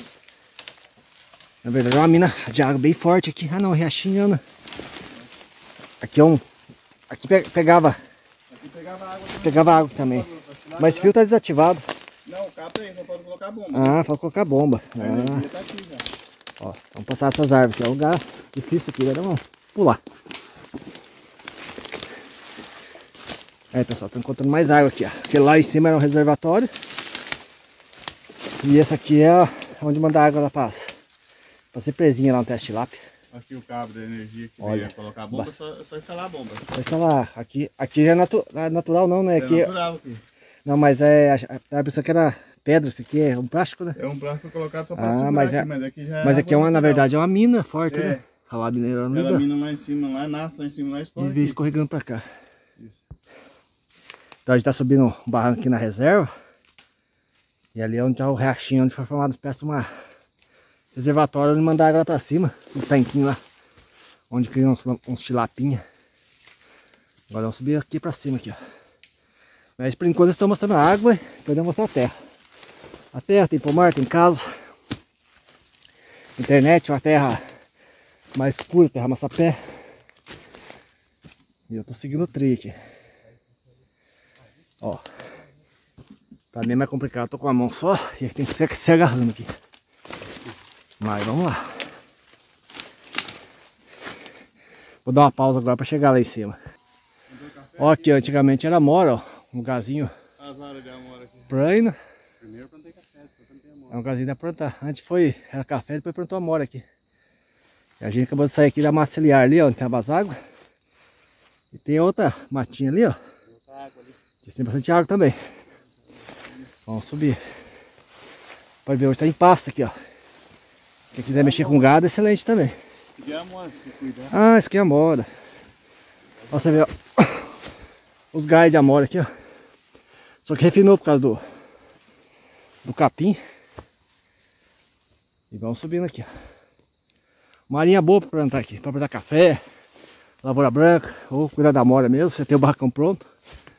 Na verdade é uma mina de água bem forte aqui. Ah não, riachinho, Ana. Aqui é um... Aqui pe- pegava... Aqui pegava água também. Pegava água também. Mas esse fio tá desativado. Não, capa aí, não pode colocar bomba. Ah, falta colocar bomba. A Ah, energia tá aqui já. ó, vamos passar essas árvores aqui. É um lugar difícil aqui, né? Vamos pular. Aí pessoal, tô encontrando mais água aqui, ó. Porque lá em cima era um reservatório. E esse aqui é onde manda a água ela passa. Pra ser presinha lá no teste lápis. Aqui o cabo da energia que Olha, veio colocar a bomba, é só, é só instalar a bomba. Vou instalar. Aqui, aqui é, natu é natural não, né? É Aqui, natural aqui. não, mas é. A pessoa que era pedra, isso aqui é um plástico, né? É um plástico colocado só pra Ah, segurar mas aqui, é- mas aqui já é Mas aqui é água uma, na natural. verdade, é uma mina forte, É. né? Tá lá minerando Ela e mina lá em cima, lá nasce lá em cima, lá e escorre vem aqui. escorregando pra cá. Isso. Então a gente tá subindo um barranco aqui na reserva. E ali é onde tá o riachinho, onde foi formado peça uma reservatório onde mandar água lá pra cima. Uns tanquinhos lá. Onde criam uns, uns tilapinha. Agora vamos subir aqui pra cima aqui, ó. Mas por enquanto eu estou mostrando a água e depois eu vou mostrar a terra. A terra tem pomar, tem casa. Internet, uma terra mais escura, terra massapé. E eu tô seguindo o trilho aqui. Ó. Pra mim é mais complicado, eu tô com a mão só e aqui tem que ser se agarrando aqui. Mas vamos lá. Vou dar uma pausa agora pra chegar lá em cima. Ó, aqui antigamente era amora, ó. Um lugarzinho As varas de amora aqui. plano. Primeiro eu plantei café, depois eu plantei amora. É um lugarzinho da plantar. Antes foi, era café, depois plantou amora aqui. E a gente acabou de sair aqui da mata ciliar ali, ó, onde tem as águas. E tem outra matinha ali, ó. Que tem bastante água também. Vamos subir. Pode ver, hoje tá em pasta aqui, ó. Quem quiser mexer com gado, excelente também. E a amora, se cuidar. Ah, isso aqui é amora. Ó, você vê, ó. Os galhos de amora aqui, ó. Só que refinou por causa do do capim. E vamos subindo aqui, ó. Uma arinha boa pra plantar aqui, pra plantar café, lavoura branca, ou cuidar da amora mesmo, você tem o barracão pronto.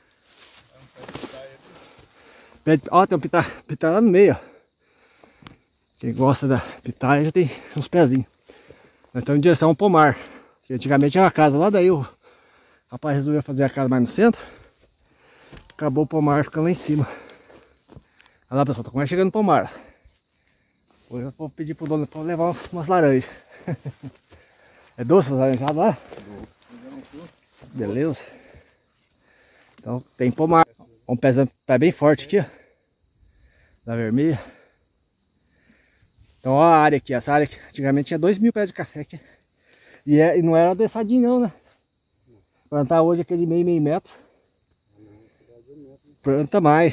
Pé de- Ó, tem um pitaia, pitaia lá no meio, ó. Quem gosta da pitaia já tem uns pezinhos. Nós estamos em direção ao pomar. Que antigamente era uma casa lá, daí o rapaz resolveu fazer a casa mais no centro. Acabou o pomar ficando lá em cima. Olha lá, pessoal, tô quase chegando no pomar. Hoje eu vou pedir pro dono pra levar umas, umas laranjas. É doce as laranjadas lá? Beleza. Então tem pomar. Um pé, pé bem forte aqui, ó. Da vermelha. Então ó a área aqui. Essa área aqui, antigamente tinha dois mil pés de café aqui. E, é, e não era adensadinho não, né? Plantar hoje aquele meio, meio metro. Planta mais.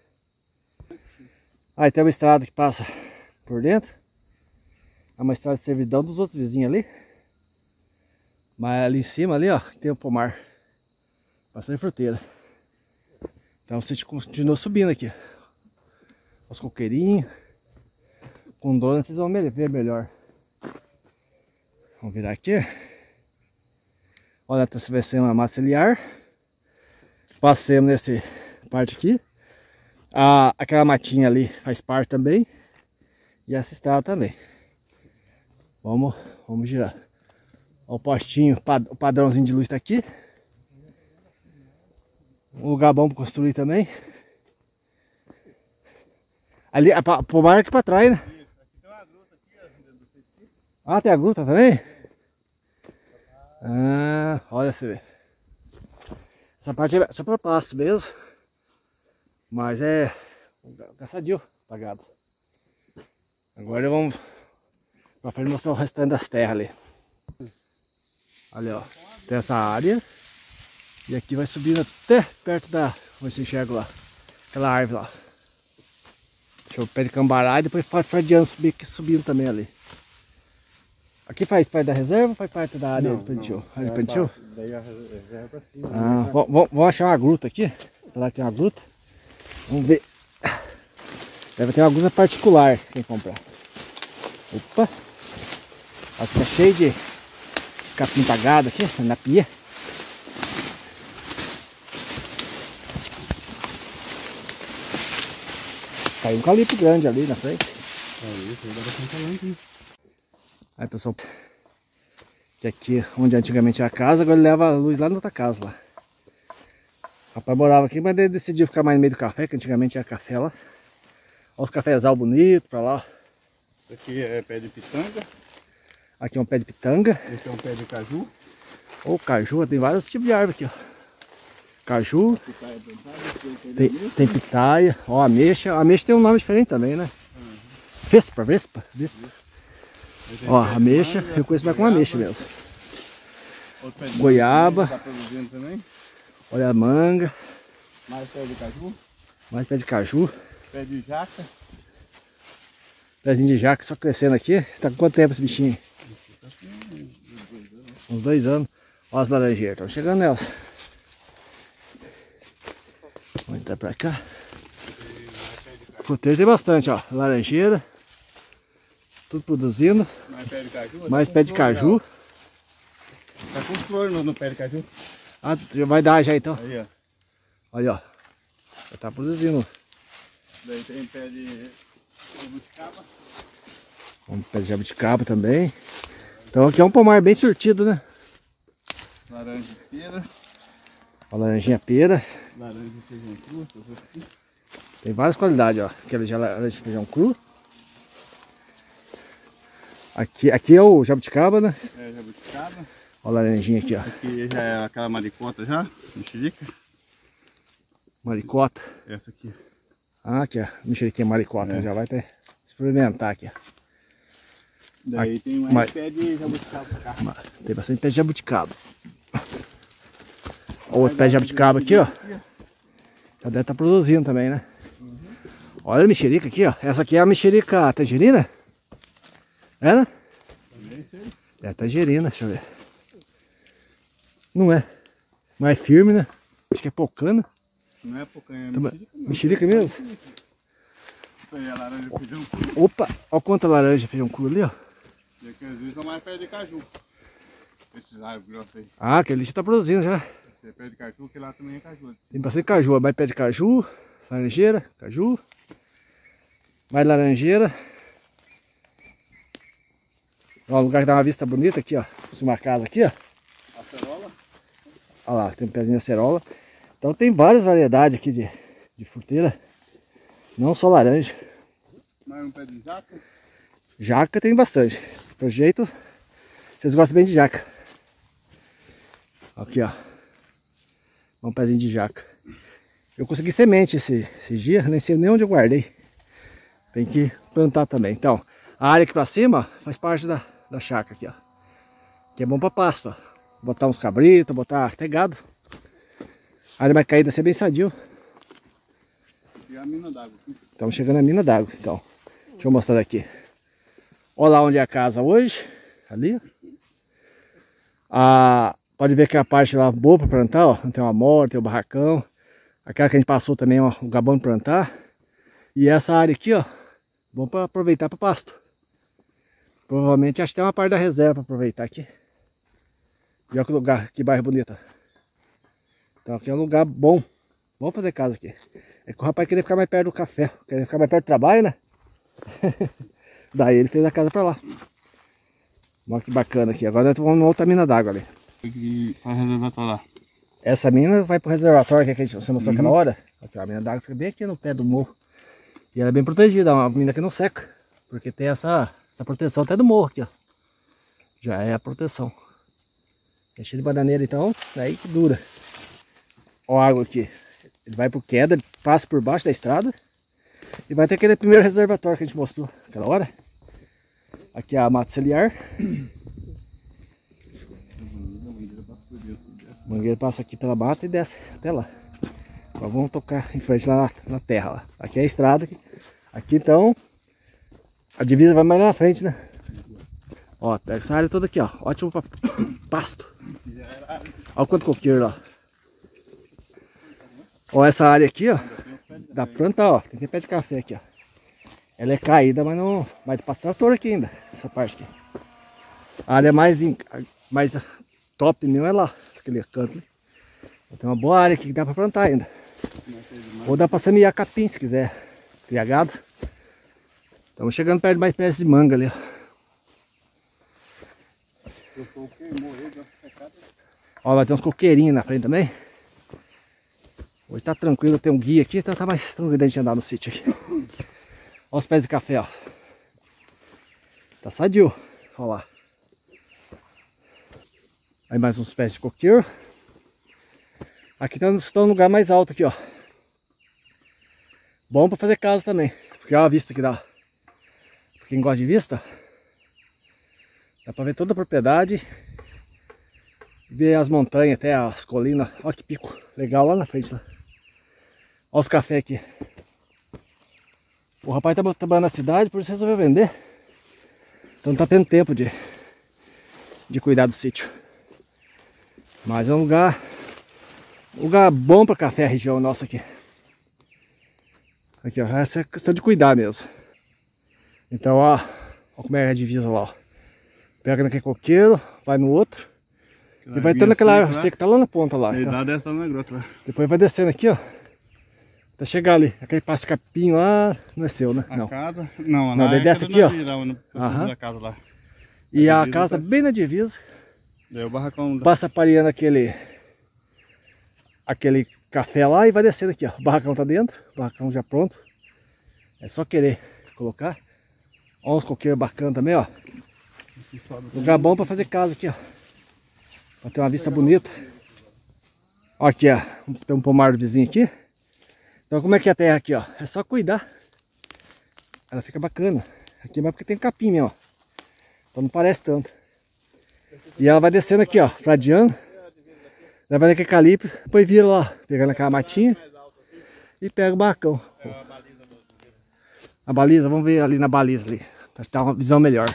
Aí tem uma estrada que passa por dentro. É uma estrada de servidão dos outros vizinhos ali. Mas ali em cima ali, ó, tem o pomar. Bastante fruteira. Então você continua subindo aqui. Os coqueirinhos. Com dona vocês vão ver melhor. Vamos virar aqui. Olha, essa vai ser uma mata ciliar. Passemos nessa parte aqui. Ah, aquela matinha ali faz parte também. E essa estrada também. Vamos, vamos girar. Ó, o postinho, o padrãozinho de luz está aqui. Um lugar bom para construir também. Ali, a pomar aqui para trás, né? Ah, tem a gruta também? Ah, olha você vê. Essa parte é só para pasto mesmo. Mas é caçadio pagado. Agora vamos para frente mostrar o restante das terras ali. Olha, ó. Tem essa área. E aqui vai subindo até perto da... Como você enxerga lá. Aquela árvore lá. Deixa eu pé de cambará e depois faz adiante subir, subindo também ali. Aqui faz parte da reserva ou faz parte da área Não, do plantio? não. Área de É plantio? pra- Daí a reserva pra cima. Ah, né? vamos, vamos achar uma gruta aqui. Lá que tem uma gruta. Vamos ver. Deve ter uma gruta particular quem comprar. Opa! Aqui tá cheio de capim pagado aqui, na pia. Caiu um calipo grande ali na frente. É isso, aí dá bastante tamanho. Aí pessoal, que aqui onde antigamente era a casa, agora ele leva a luz lá na outra casa lá. O rapaz morava aqui, mas ele decidiu ficar mais no meio do café, que antigamente era café lá. Olha os cafezal bonitos pra lá. Esse aqui é pé de pitanga. Aqui é um pé de pitanga. Esse é um pé de caju. Ou caju, tem vários tipos de árvore aqui, ó. Caju, Pitaia plantada, esse é o pé de tem, ameixa. tem pitaia, ó, ameixa. A ameixa tem um nome diferente também, né? Vespa, vespa, vespa. Ó, ameixa, eu conheço mais como ameixa mesmo. Goiaba. Tá produzindo também. Olha a manga. Mais pé de caju. Mais pé de caju. Pé de jaca. Pezinho de jaca só crescendo aqui. Tá com quanto tempo esse bichinho? Uns dois anos. Olha as laranjeiras, estão chegando nelas. Vamos entrar pra cá. Fruteiro tem bastante, ó. Laranjeira. Tudo produzindo. Mais pé de caju. Mais pé de caju. Tá com flor no, no pé de caju. Ah, já vai dar já então. Aí, ó. Olha, ó. Já tá produzindo. Daí tem pé de jabuticaba. Um pé de jabuticaba também. Então aqui é um pomar bem surtido, né? Laranja pera. A laranjinha pera. Laranja de feijão cru. Tem várias qualidades, ó. Aquela de laranja de feijão cru. Aqui, aqui é o jabuticaba, né? É, jabuticaba. Ó a laranjinha aqui, ó. Aqui já é aquela maricota já, mexerica. Maricota. Essa aqui. Ah, aqui, ó. Mexeriquinha maricota. É. Já vai até experimentar aqui, ó. Daí Aqui, tem mais mas- pé de jabuticaba pra cá. Tem bastante pé de jabuticaba. Ó, outro pé de jabuticaba aqui, ó. Já deve estar produzindo também, né? Olha a mexerica aqui, ó. Essa aqui é a mexerica tangerina? É, né? É a tangerina, deixa eu ver. Não é. Mais firme, né? Acho que é pocana. Não é pocanha, é Toma- mexerica mesmo. Mexerica mesmo? Isso aí é laranja de feijão cru. Opa, olha quanta laranja feijão cru ali, ó. E aqui às vezes são mais pé de caju. Esses árvores grossos aí. Ah, aquele já tá produzindo já. Esse é pé de caju, que lá também é caju. Tem bastante caju, ó. Mais pé de caju, laranjeira, caju. Mais laranjeira. Ó, um lugar que dá uma vista bonita aqui, ó. Uma casa aqui, ó. Acerola. Olha lá, tem um pezinho de acerola. Então tem várias variedades aqui de, de fruteira. Não só laranja. Mais um pé de jaca. Jaca tem bastante. Pelo jeito, vocês gostam bem de jaca. Aqui, ó. Um pezinho de jaca. Eu consegui semente esse, esse dia, nem sei nem onde eu guardei. Tem que plantar também. Então, a área aqui pra cima ó, faz parte da, da chácara aqui, ó. Que é bom pra pasto, ó. Botar uns cabritos, botar até gado. A área mais caída ser bem sadio. E a mina d'água. Estamos chegando à mina d'água, então. Deixa eu mostrar aqui. Olha lá onde é a casa hoje. Ali. Ah, pode ver que a parte lá boa para plantar, ó. Tem uma mola, tem o barracão. Aquela que a gente passou também, ó, o gabão de plantar. E essa área aqui, ó, bom para aproveitar para pasto. Provavelmente acho que tem uma parte da reserva para aproveitar aqui. E olha que lugar, que bairro bonito. Então aqui é um lugar bom. Vamos fazer casa aqui. É que o rapaz queria ficar mais perto do café. Queria ficar mais perto do trabalho, né? Daí ele fez a casa pra lá. Olha que bacana aqui. Agora nós vamos numa outra mina d'água ali. E faz reservatório lá. Essa mina vai pro reservatório que, é que a gente- você mostrou Uhum. aquela hora. Aqui, ó, a mina d'água fica bem aqui no pé do morro. E ela é bem protegida. É uma mina que não seca. Porque tem essa, essa proteção até do morro aqui, ó. Já é a proteção. É cheio de bananeira então. Aí que dura. Ó a água aqui. Ele vai por queda, ele passa por baixo da estrada. E vai ter aquele primeiro reservatório que a gente mostrou aquela hora. Aqui é a mata ciliar. A mangueira passa aqui pela mata e desce até lá. Agora vamos tocar em frente lá na, na terra. Lá. Aqui é a estrada. Aqui, aqui então a divisa vai mais na frente, né? Ó, pega essa área toda aqui, ó. Ótimo pra pasto. Olha quanto coqueiro lá. Ó, essa área aqui, ó. Dá pra plantar, ó. Tem que pé de café aqui, ó. Ela é caída, mas não. Mas passa trator aqui ainda. Essa parte aqui. A área mais, in... mais top mesmo é lá. Aquele canto ali. Tem uma boa área aqui que dá pra plantar ainda. Ou dá pra semear capim se quiser. Criar gado. Estamos chegando perto de mais pés de manga ali, ó. Ó, vai ter uns coqueirinhos na frente também. Hoje tá tranquilo, tem um guia aqui, então tá mais tranquilo da gente andar no sítio aqui. Olha os pés de café, ó. Tá sadio. Olha lá. Aí mais uns pés de coqueiro. Aqui tá um lugar mais alto aqui, ó. Bom pra fazer casa também. Porque olha a vista que dá. Pra quem gosta de vista. Dá pra ver toda a propriedade. Ver as montanhas, até as colinas. Olha que pico legal lá na frente. Lá. Olha os cafés aqui. O rapaz tá trabalhando na cidade, por isso resolveu vender. Então não tá tendo tempo de, de cuidar do sítio. Mas é um lugar, um lugar bom para café, a região nossa aqui. Aqui, ó, essa é questão de cuidar mesmo. Então, ó, ó como é a divisa lá, ó. Pega naquele coqueiro, vai no outro. E vai tendo aquela árvore seca que tá lá na ponta lá. A Então, idade dessa na grota lá. depois vai descendo aqui, ó. Até chegar ali. Aquele passo de capim lá, não é seu, né? A Não. casa? Não, Não, lá daí é desce casa aqui, ó. Navi, lá, no- no Aham. da casa lá. E A a divisa casa tá tá- bem na divisa. Daí o barracão da... Passa pareando aquele aquele café lá e vai descendo aqui, ó. O barracão tá dentro, o barracão já pronto. É só querer colocar. Olha os coqueiros bacanas também, ó. Lugar bom pra fazer casa aqui, ó. Pra ter uma vista bonita. Ó aqui, ó. Tem um pomar do vizinho aqui. Então como é que é a terra aqui, ó? É só cuidar. Ela fica bacana. Aqui é mais porque tem capim, mesmo, ó. Então não parece tanto. E ela vai descendo aqui, ó, fradeando. Leva naquele calibre, depois vira lá, pegando aquela matinha e pega o barracão. A baliza, vamos ver ali na baliza ali, pra ter uma visão melhor.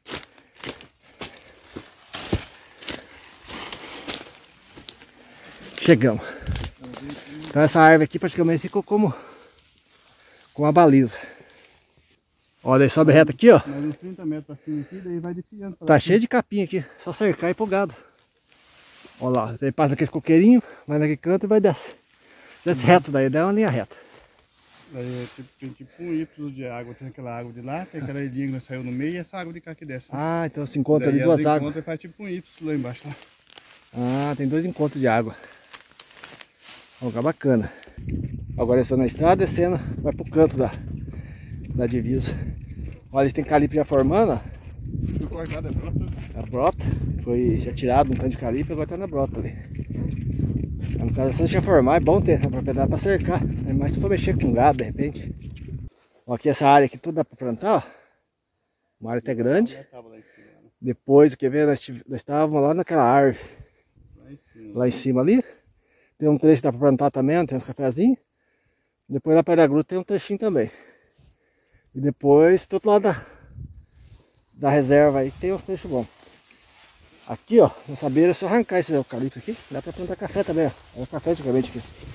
Chegamos. Então essa árvore aqui praticamente ficou como com a baliza. Olha aí, sobe reto aqui, ó. Mais uns trinta metros pra cima aqui, daí vai desfiando. Tá cheio de capim aqui, só cercar e pôr gado. Olha lá, daí passa aquele coqueirinho, vai naquele canto e vai descer. Desce reto daí, dá uma linha reta. Daí é tipo, tem tipo um litro de água, tem aquela água de lá, tem aquela ilhinha que nós saiu no meio e essa água de cá que desce. Ah, então se encontra Daí ali duas elas águas. encontram e faz tipo um Y lá embaixo. Lá. Ah, tem dois encontros de água. Um lugar bacana. Agora eu estou na estrada, descendo, vai pro canto da, da divisa. Olha, eles tem calipe já formando, ó. Fui cortado, é brota. A brota. Foi já tirado um tanto de calipe, agora tá na brota ali. No caso, se já formar, é bom ter a propriedade para cercar. É mais se for mexer com gado, de repente. Ó, aqui essa área aqui tudo dá para plantar, ó. Uma área até grande. Depois, quer ver, nós, nós estávamos lá naquela árvore. Lá em cima. Lá em cima ali. Tem um trecho que dá para plantar também, tem uns cafezinhos. Depois lá perto da gruta tem um trechinho também. E depois, do outro lado da, da reserva aí, tem uns trechos bons. Aqui, ó, nessa beira, é só arrancar esse eucalipto aqui, dá pra plantar café também, ó. É o café antigamente aqui.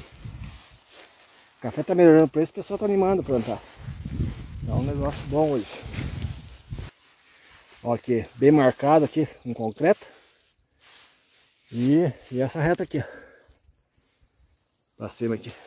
O café tá melhorando o preço, o pessoal tá animando a plantar. É um negócio bom hoje. Ó, aqui, bem marcado aqui, com concreto. E, e essa reta aqui, ó. Pra cima aqui.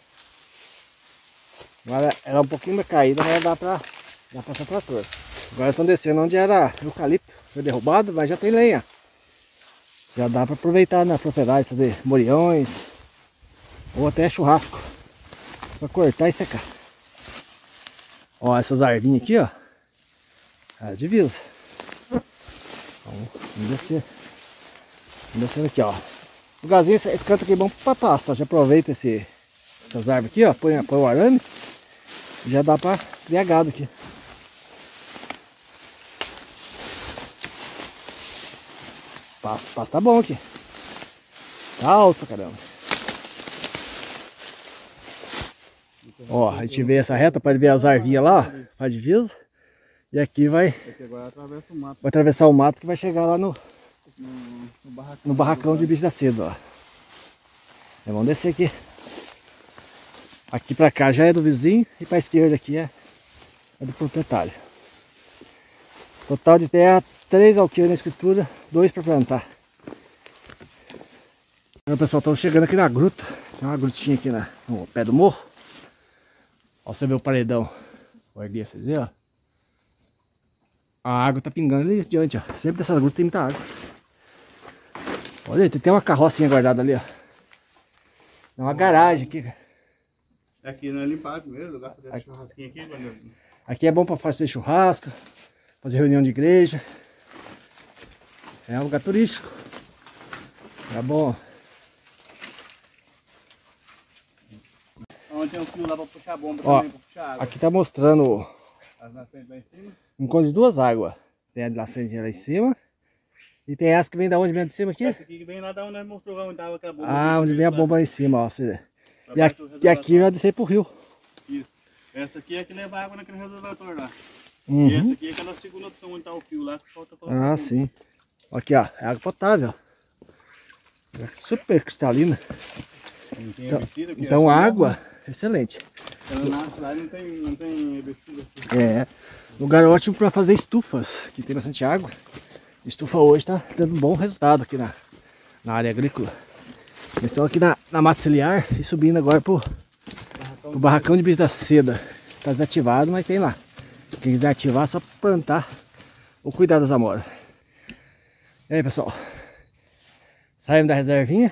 Agora ela é um pouquinho mais caída, mas dá pra, dá pra passar trator. Agora estão descendo onde era eucalipto, foi derrubado, mas já tem lenha. Já dá para aproveitar na propriedade, fazer moriões ou até churrasco para cortar e secar. Ó, essas arvinhas aqui, ó, as divisas. Vamos, vamos descer. Vamos descendo aqui, ó. O lugarzinho, esse, esse canto aqui é bom para pasto. Já aproveita esse, essas árvores aqui, ó, põe, põe o arame. Já dá para criar gado aqui. Pasto, pasto tá bom aqui. Tá alto pra caramba. Ó, a gente vê essa reta, pode ver as arvinhas lá, faz divisa. E aqui vai, Agora atravessa o mato vai atravessar o mato que vai chegar lá no, no, no barracão, no barracão de bicho da seda, ó. É, vamos descer aqui. Aqui pra cá já é do vizinho e pra esquerda aqui é, é do proprietário. Total de terra, três alqueires na escritura, dois para plantar. Então, pessoal, estamos chegando aqui na gruta. Tem uma grutinha aqui na, no pé do morro. Ó, você vê o paredão. Vou erguer, vocês verem, ó. A água tá pingando ali adiante, ó. Sempre dessas grutas tem muita água. Olha aí, tem até uma carrocinha guardada ali, ó. É uma garagem aqui, cara. Aqui não é limpar primeiro, lugar para fazer churrasquinho aqui. Quando eu... Aqui é bom para fazer churrasco, fazer reunião de igreja. É um lugar turístico. Tá bom. Onde tem um fio lá para puxar a bomba Ó, também, para puxar água. aqui tá mostrando As nascentes lá em cima. um encontro de duas águas. Tem a nascente lá em cima E tem essa que vem da onde vem de cima aqui? Essa aqui que vem lá da onde nós mostrou onde tava aquela bomba. Ah, onde vem a bomba aí em cima, ó. Você... Pra E, a... baixo do e aqui vai reservatório. descer pro rio. Isso. Essa aqui é que leva água naquele reservatório lá. Uhum. E essa aqui é aquela segunda opção onde tá o fio lá que falta colocar. Ah, sim. Aqui, ó. É água potável. É super cristalina. Não tem Então, revestida, porque então essa água, excelente. Ela nasce lá e não tem, não tem revestida. É. Lugar ótimo para fazer estufas, que tem bastante água. Estufa hoje tá dando um bom resultado aqui na, na área agrícola. Eles estão aqui na, na mata ciliar e subindo agora pro, pro barracão de bicho da seda. Tá desativado, mas tem lá. Quem quiser ativar é só plantar ou cuidar das amoras. E aí, pessoal? Saímos da reservinha.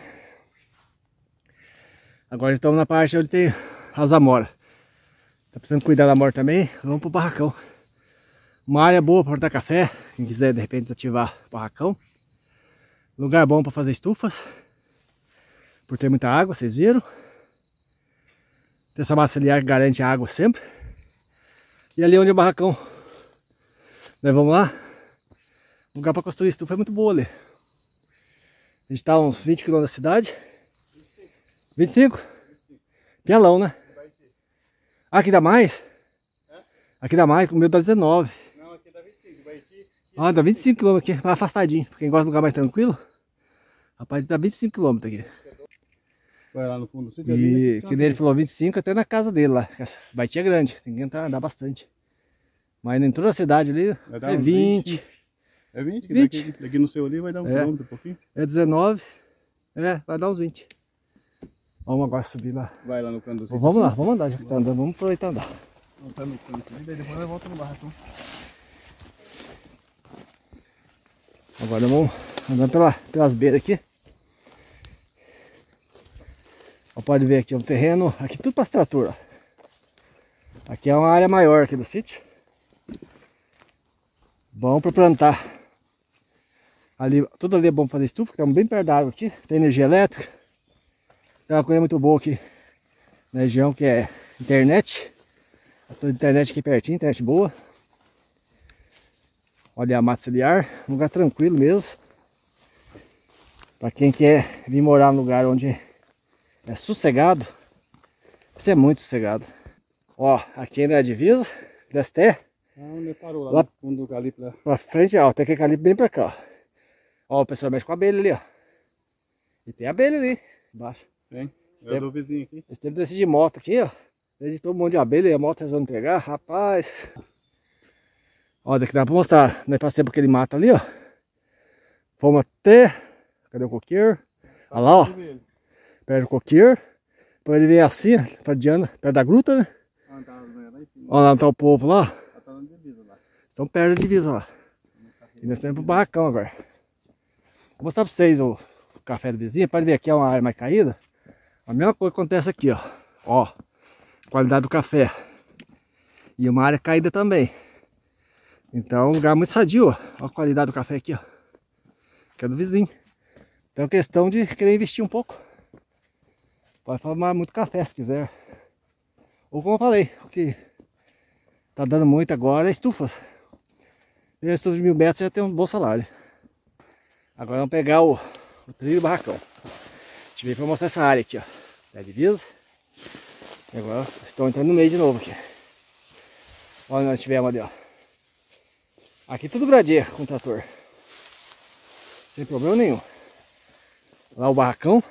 Agora estamos na parte onde tem as amoras. Tá precisando cuidar da amora também? Vamos pro barracão. Uma área boa para plantar café. Quem quiser de repente desativar o barracão. Lugar bom para fazer estufas. Por ter muita água, vocês viram. Tem essa massa ciliar que garante a água sempre. E ali onde é o barracão. Nós vamos lá. O lugar para construir estufa é muito boa ali. A gente está a uns vinte quilômetros da cidade. vinte e cinco? Pialão, né? Aqui dá mais? Aqui dá mais, o meu dá dezenove. Não, aqui dá vinte e cinco. Baiti. Ah, dá vinte e cinco quilômetros aqui, mais afastadinho. Pra quem gosta de lugar mais tranquilo. Rapaz, dá vinte e cinco quilômetros aqui. Vai lá no fundo do sítio ali. E que nem ele falou, vinte e cinco até na casa dele lá. Baiti é grande, tem que entrar, dá bastante. Mas em toda a cidade ali Vai dar é uns vinte. É vinte? Que vinte. Daqui, daqui no seu ali vai dar um É. quilômetro, um pouquinho. É dezenove. É, vai dar uns vinte. Vamos agora subir lá. Vai lá no canto do sítio. Vamos lá, vamos andar, já que tá andando, vamos aproveitar e andar. Vamos tá no canto ali, daí depois nós voltamos no barracão. Agora vamos andando pela, pelas beiras aqui. Ó, pode ver aqui o terreno, aqui tudo para trator, ó. Aqui é uma área maior aqui do sítio. Bom para plantar. Ali, tudo ali é bom para fazer estufa, estamos bem perto da água aqui. Tem energia elétrica. Tem uma coisa muito boa aqui na região que é internet. A internet aqui pertinho, internet boa. Olha a mata ciliar, um lugar tranquilo mesmo. Para quem quer vir morar num lugar onde é sossegado, isso é muito sossegado. Ó, aqui ainda é a divisa, desce até Ah, onde parou? Lá, Lá- no fundo do eucalipto lá. pra frente, ó, tem que eucalipto bem pra cá, ó. Ó, o pessoal mexe com a abelha ali, ó. E tem abelha ali, embaixo. Tem? Esse É tempo, do vizinho aqui. esse tempo desci de moto aqui, ó. Desde todo mundo de abelha e a moto resolvendo pegar, rapaz. Ó, daqui dá pra mostrar. Nós passamos por aquele mato ali, ó. Fomos até... Cadê o coqueiro? Olha lá, ó. Perto do coqueiro. Depois ele veio assim, ó, pra Diana, perto da gruta, né? Ah, tá lá em cima. Olha lá, tá o povo lá. Ela tá no divisa lá. Estão perto da divisa lá. E nós estamos pro barracão agora. Vou mostrar pra vocês o, o café do vizinho. Pode ver aqui é uma área mais caída. A mesma coisa acontece aqui, ó. Ó, qualidade do café. E uma área caída também. Então, um lugar muito sadio, ó. Ó a qualidade do café aqui, ó. Que é do vizinho. Então, questão de querer investir um pouco. Pode formar muito café se quiser. Ou como eu falei, o que tá dando muito agora é estufa. E a estufa de mil metros já tem um bom salário. Agora vamos pegar o, o trilho do barracão. A gente veio para mostrar essa área aqui, ó. É a divisa. E agora estão entrando no meio de novo aqui. Olha onde nós tivemos ali, ó. Aqui tudo bradia com o trator. Sem problema nenhum. Lá o barracão.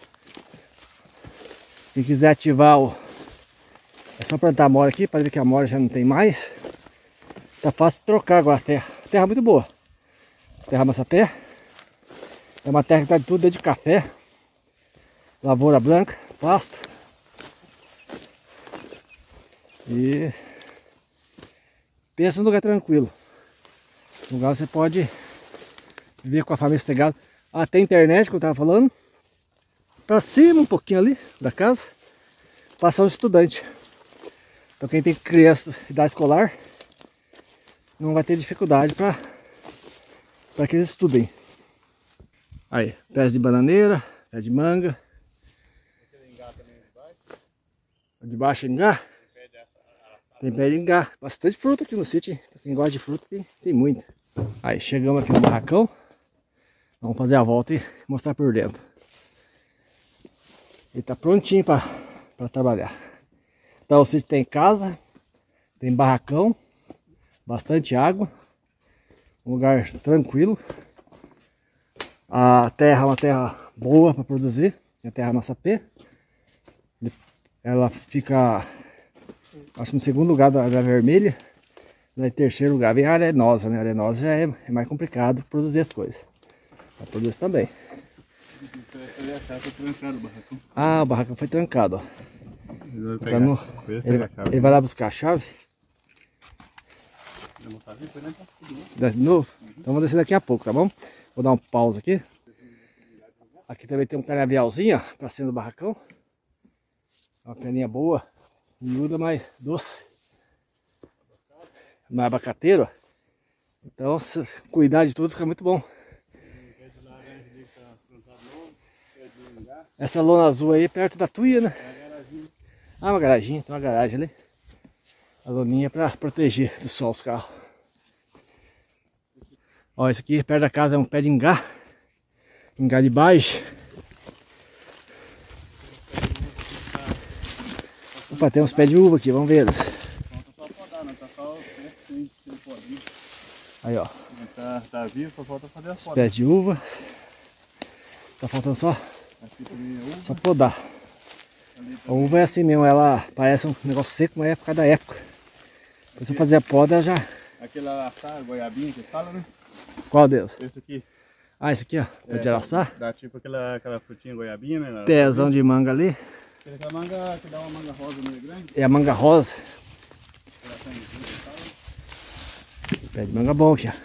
Quem quiser ativar o... É só plantar a mora aqui, para ver que a mora já não tem mais. Tá fácil de trocar agora a terra. Terra muito boa. Terra massapé. É uma terra que tá de tudo, desde café, lavoura branca, pasto. E pensa num lugar tranquilo. Um lugar você pode viver com a família sossegada. Ah, tem internet que eu tava falando. Pra cima um pouquinho ali da casa, passar um estudante. Então quem tem criança de idade escolar não vai ter dificuldade para para que eles estudem. Aí, pés de bananeira, pé de manga. De baixo é ingá. Tem pé de ingá. Bastante fruta aqui no sítio, hein? Pra quem gosta de fruta tem, tem muita. Aí chegamos aqui no barracão. Vamos fazer a volta e mostrar por dentro. Ele tá prontinho para trabalhar. Então o sítio tem casa, tem barracão, bastante água, um lugar tranquilo. A terra é uma terra boa para produzir, é a terra nossa P. Ela fica, acho, no segundo lugar da, da vermelha. Em terceiro lugar vem a arenosa, né? A arenosa já é, é mais complicado produzir as coisas. Vai produzir também. Ah, o barracão foi trancado, ó. Tá no... ele, vai, ele vai lá buscar a chave. De novo? Então vamos descer daqui a pouco, tá bom? Vou dar um pausa aqui. Aqui também tem um canavialzinho pra cima do barracão. Uma caninha boa, miúda, mas doce. Mais abacateiro. Então, se cuidar de tudo fica muito bom. Essa lona azul aí perto da tuia, né? Ah, uma garaginha, tem uma garagem ali. A loninha para proteger do sol os carros. Ó, esse aqui perto da casa é um pé de ingá. Ingá de baixo. Opa, tem uns pés de uva aqui, vamos ver eles. Aí, ó. Tá, tá vivo, só falta fazer a Os foto. pés de uva. Tá faltando só, Aqui também é uva. só podar. A uva é assim mesmo, ela parece um negócio seco, mas é por causa da época. Se você fazer a poda, ela já... Aquela araçá, goiabinha que fala, né? Qual deles? Esse aqui. Ah, esse aqui, ó. Pé de araçá. Dá tipo aquela, aquela frutinha goiabinha, né? Pezão de manga ali. Aquela manga que dá uma manga rosa meio grande. É a manga rosa. Pé de manga bom aqui, ó.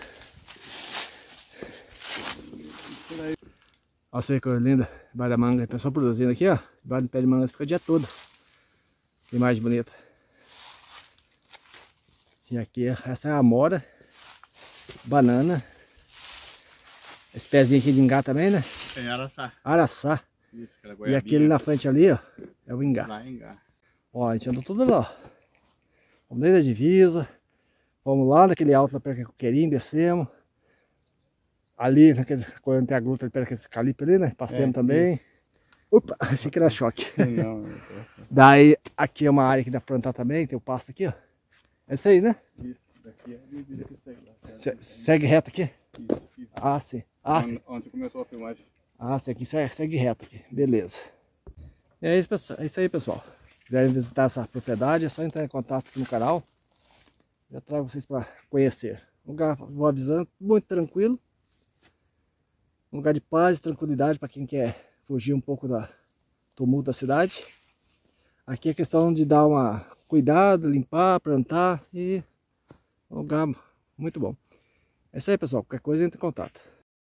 Olha essa coisa linda, debaixo da manga. A pessoa produzindo aqui, ó. Debaixo do pé de manga fica o dia todo. Que imagem bonita. E aqui, essa é a amora. Banana. Esse pezinho aqui de ingá também, né? Tem araçá. Araçá. Isso, aquela E goiabinha. aquele na frente ali, ó, é o ingá. Lá em Ingá. Ó, a gente andou tudo lá, ó. Vamos desde a divisa. Vamos lá naquele alto lá perto do coqueirinho, descemos. Ali, naquele coisa tem a gruta ali perto daquele calipe ali, né? Passamos É, também. Opa, achei que era choque. Não, não. Daí, aqui é uma área que dá pra plantar também, tem o pasto aqui, ó. É isso aí, né? Isso, daqui é isso que segue lá. Se- segue reto aqui? Isso, isso. Ah, sim. Ah, sim. Onde, onde começou a filmagem. Ah, sim, aqui segue, segue reto aqui. Beleza. E é isso, pessoal. É isso aí, pessoal. Se quiserem visitar essa propriedade, é só entrar em contato aqui no canal. Já trago vocês para conhecer. Um lugar, vou avisando, muito tranquilo. Um lugar de paz e tranquilidade para quem quer fugir um pouco da tumulto da cidade. Aqui é questão de dar uma cuidado, limpar, plantar e um lugar muito bom. É isso aí, pessoal. Qualquer coisa, entre em contato.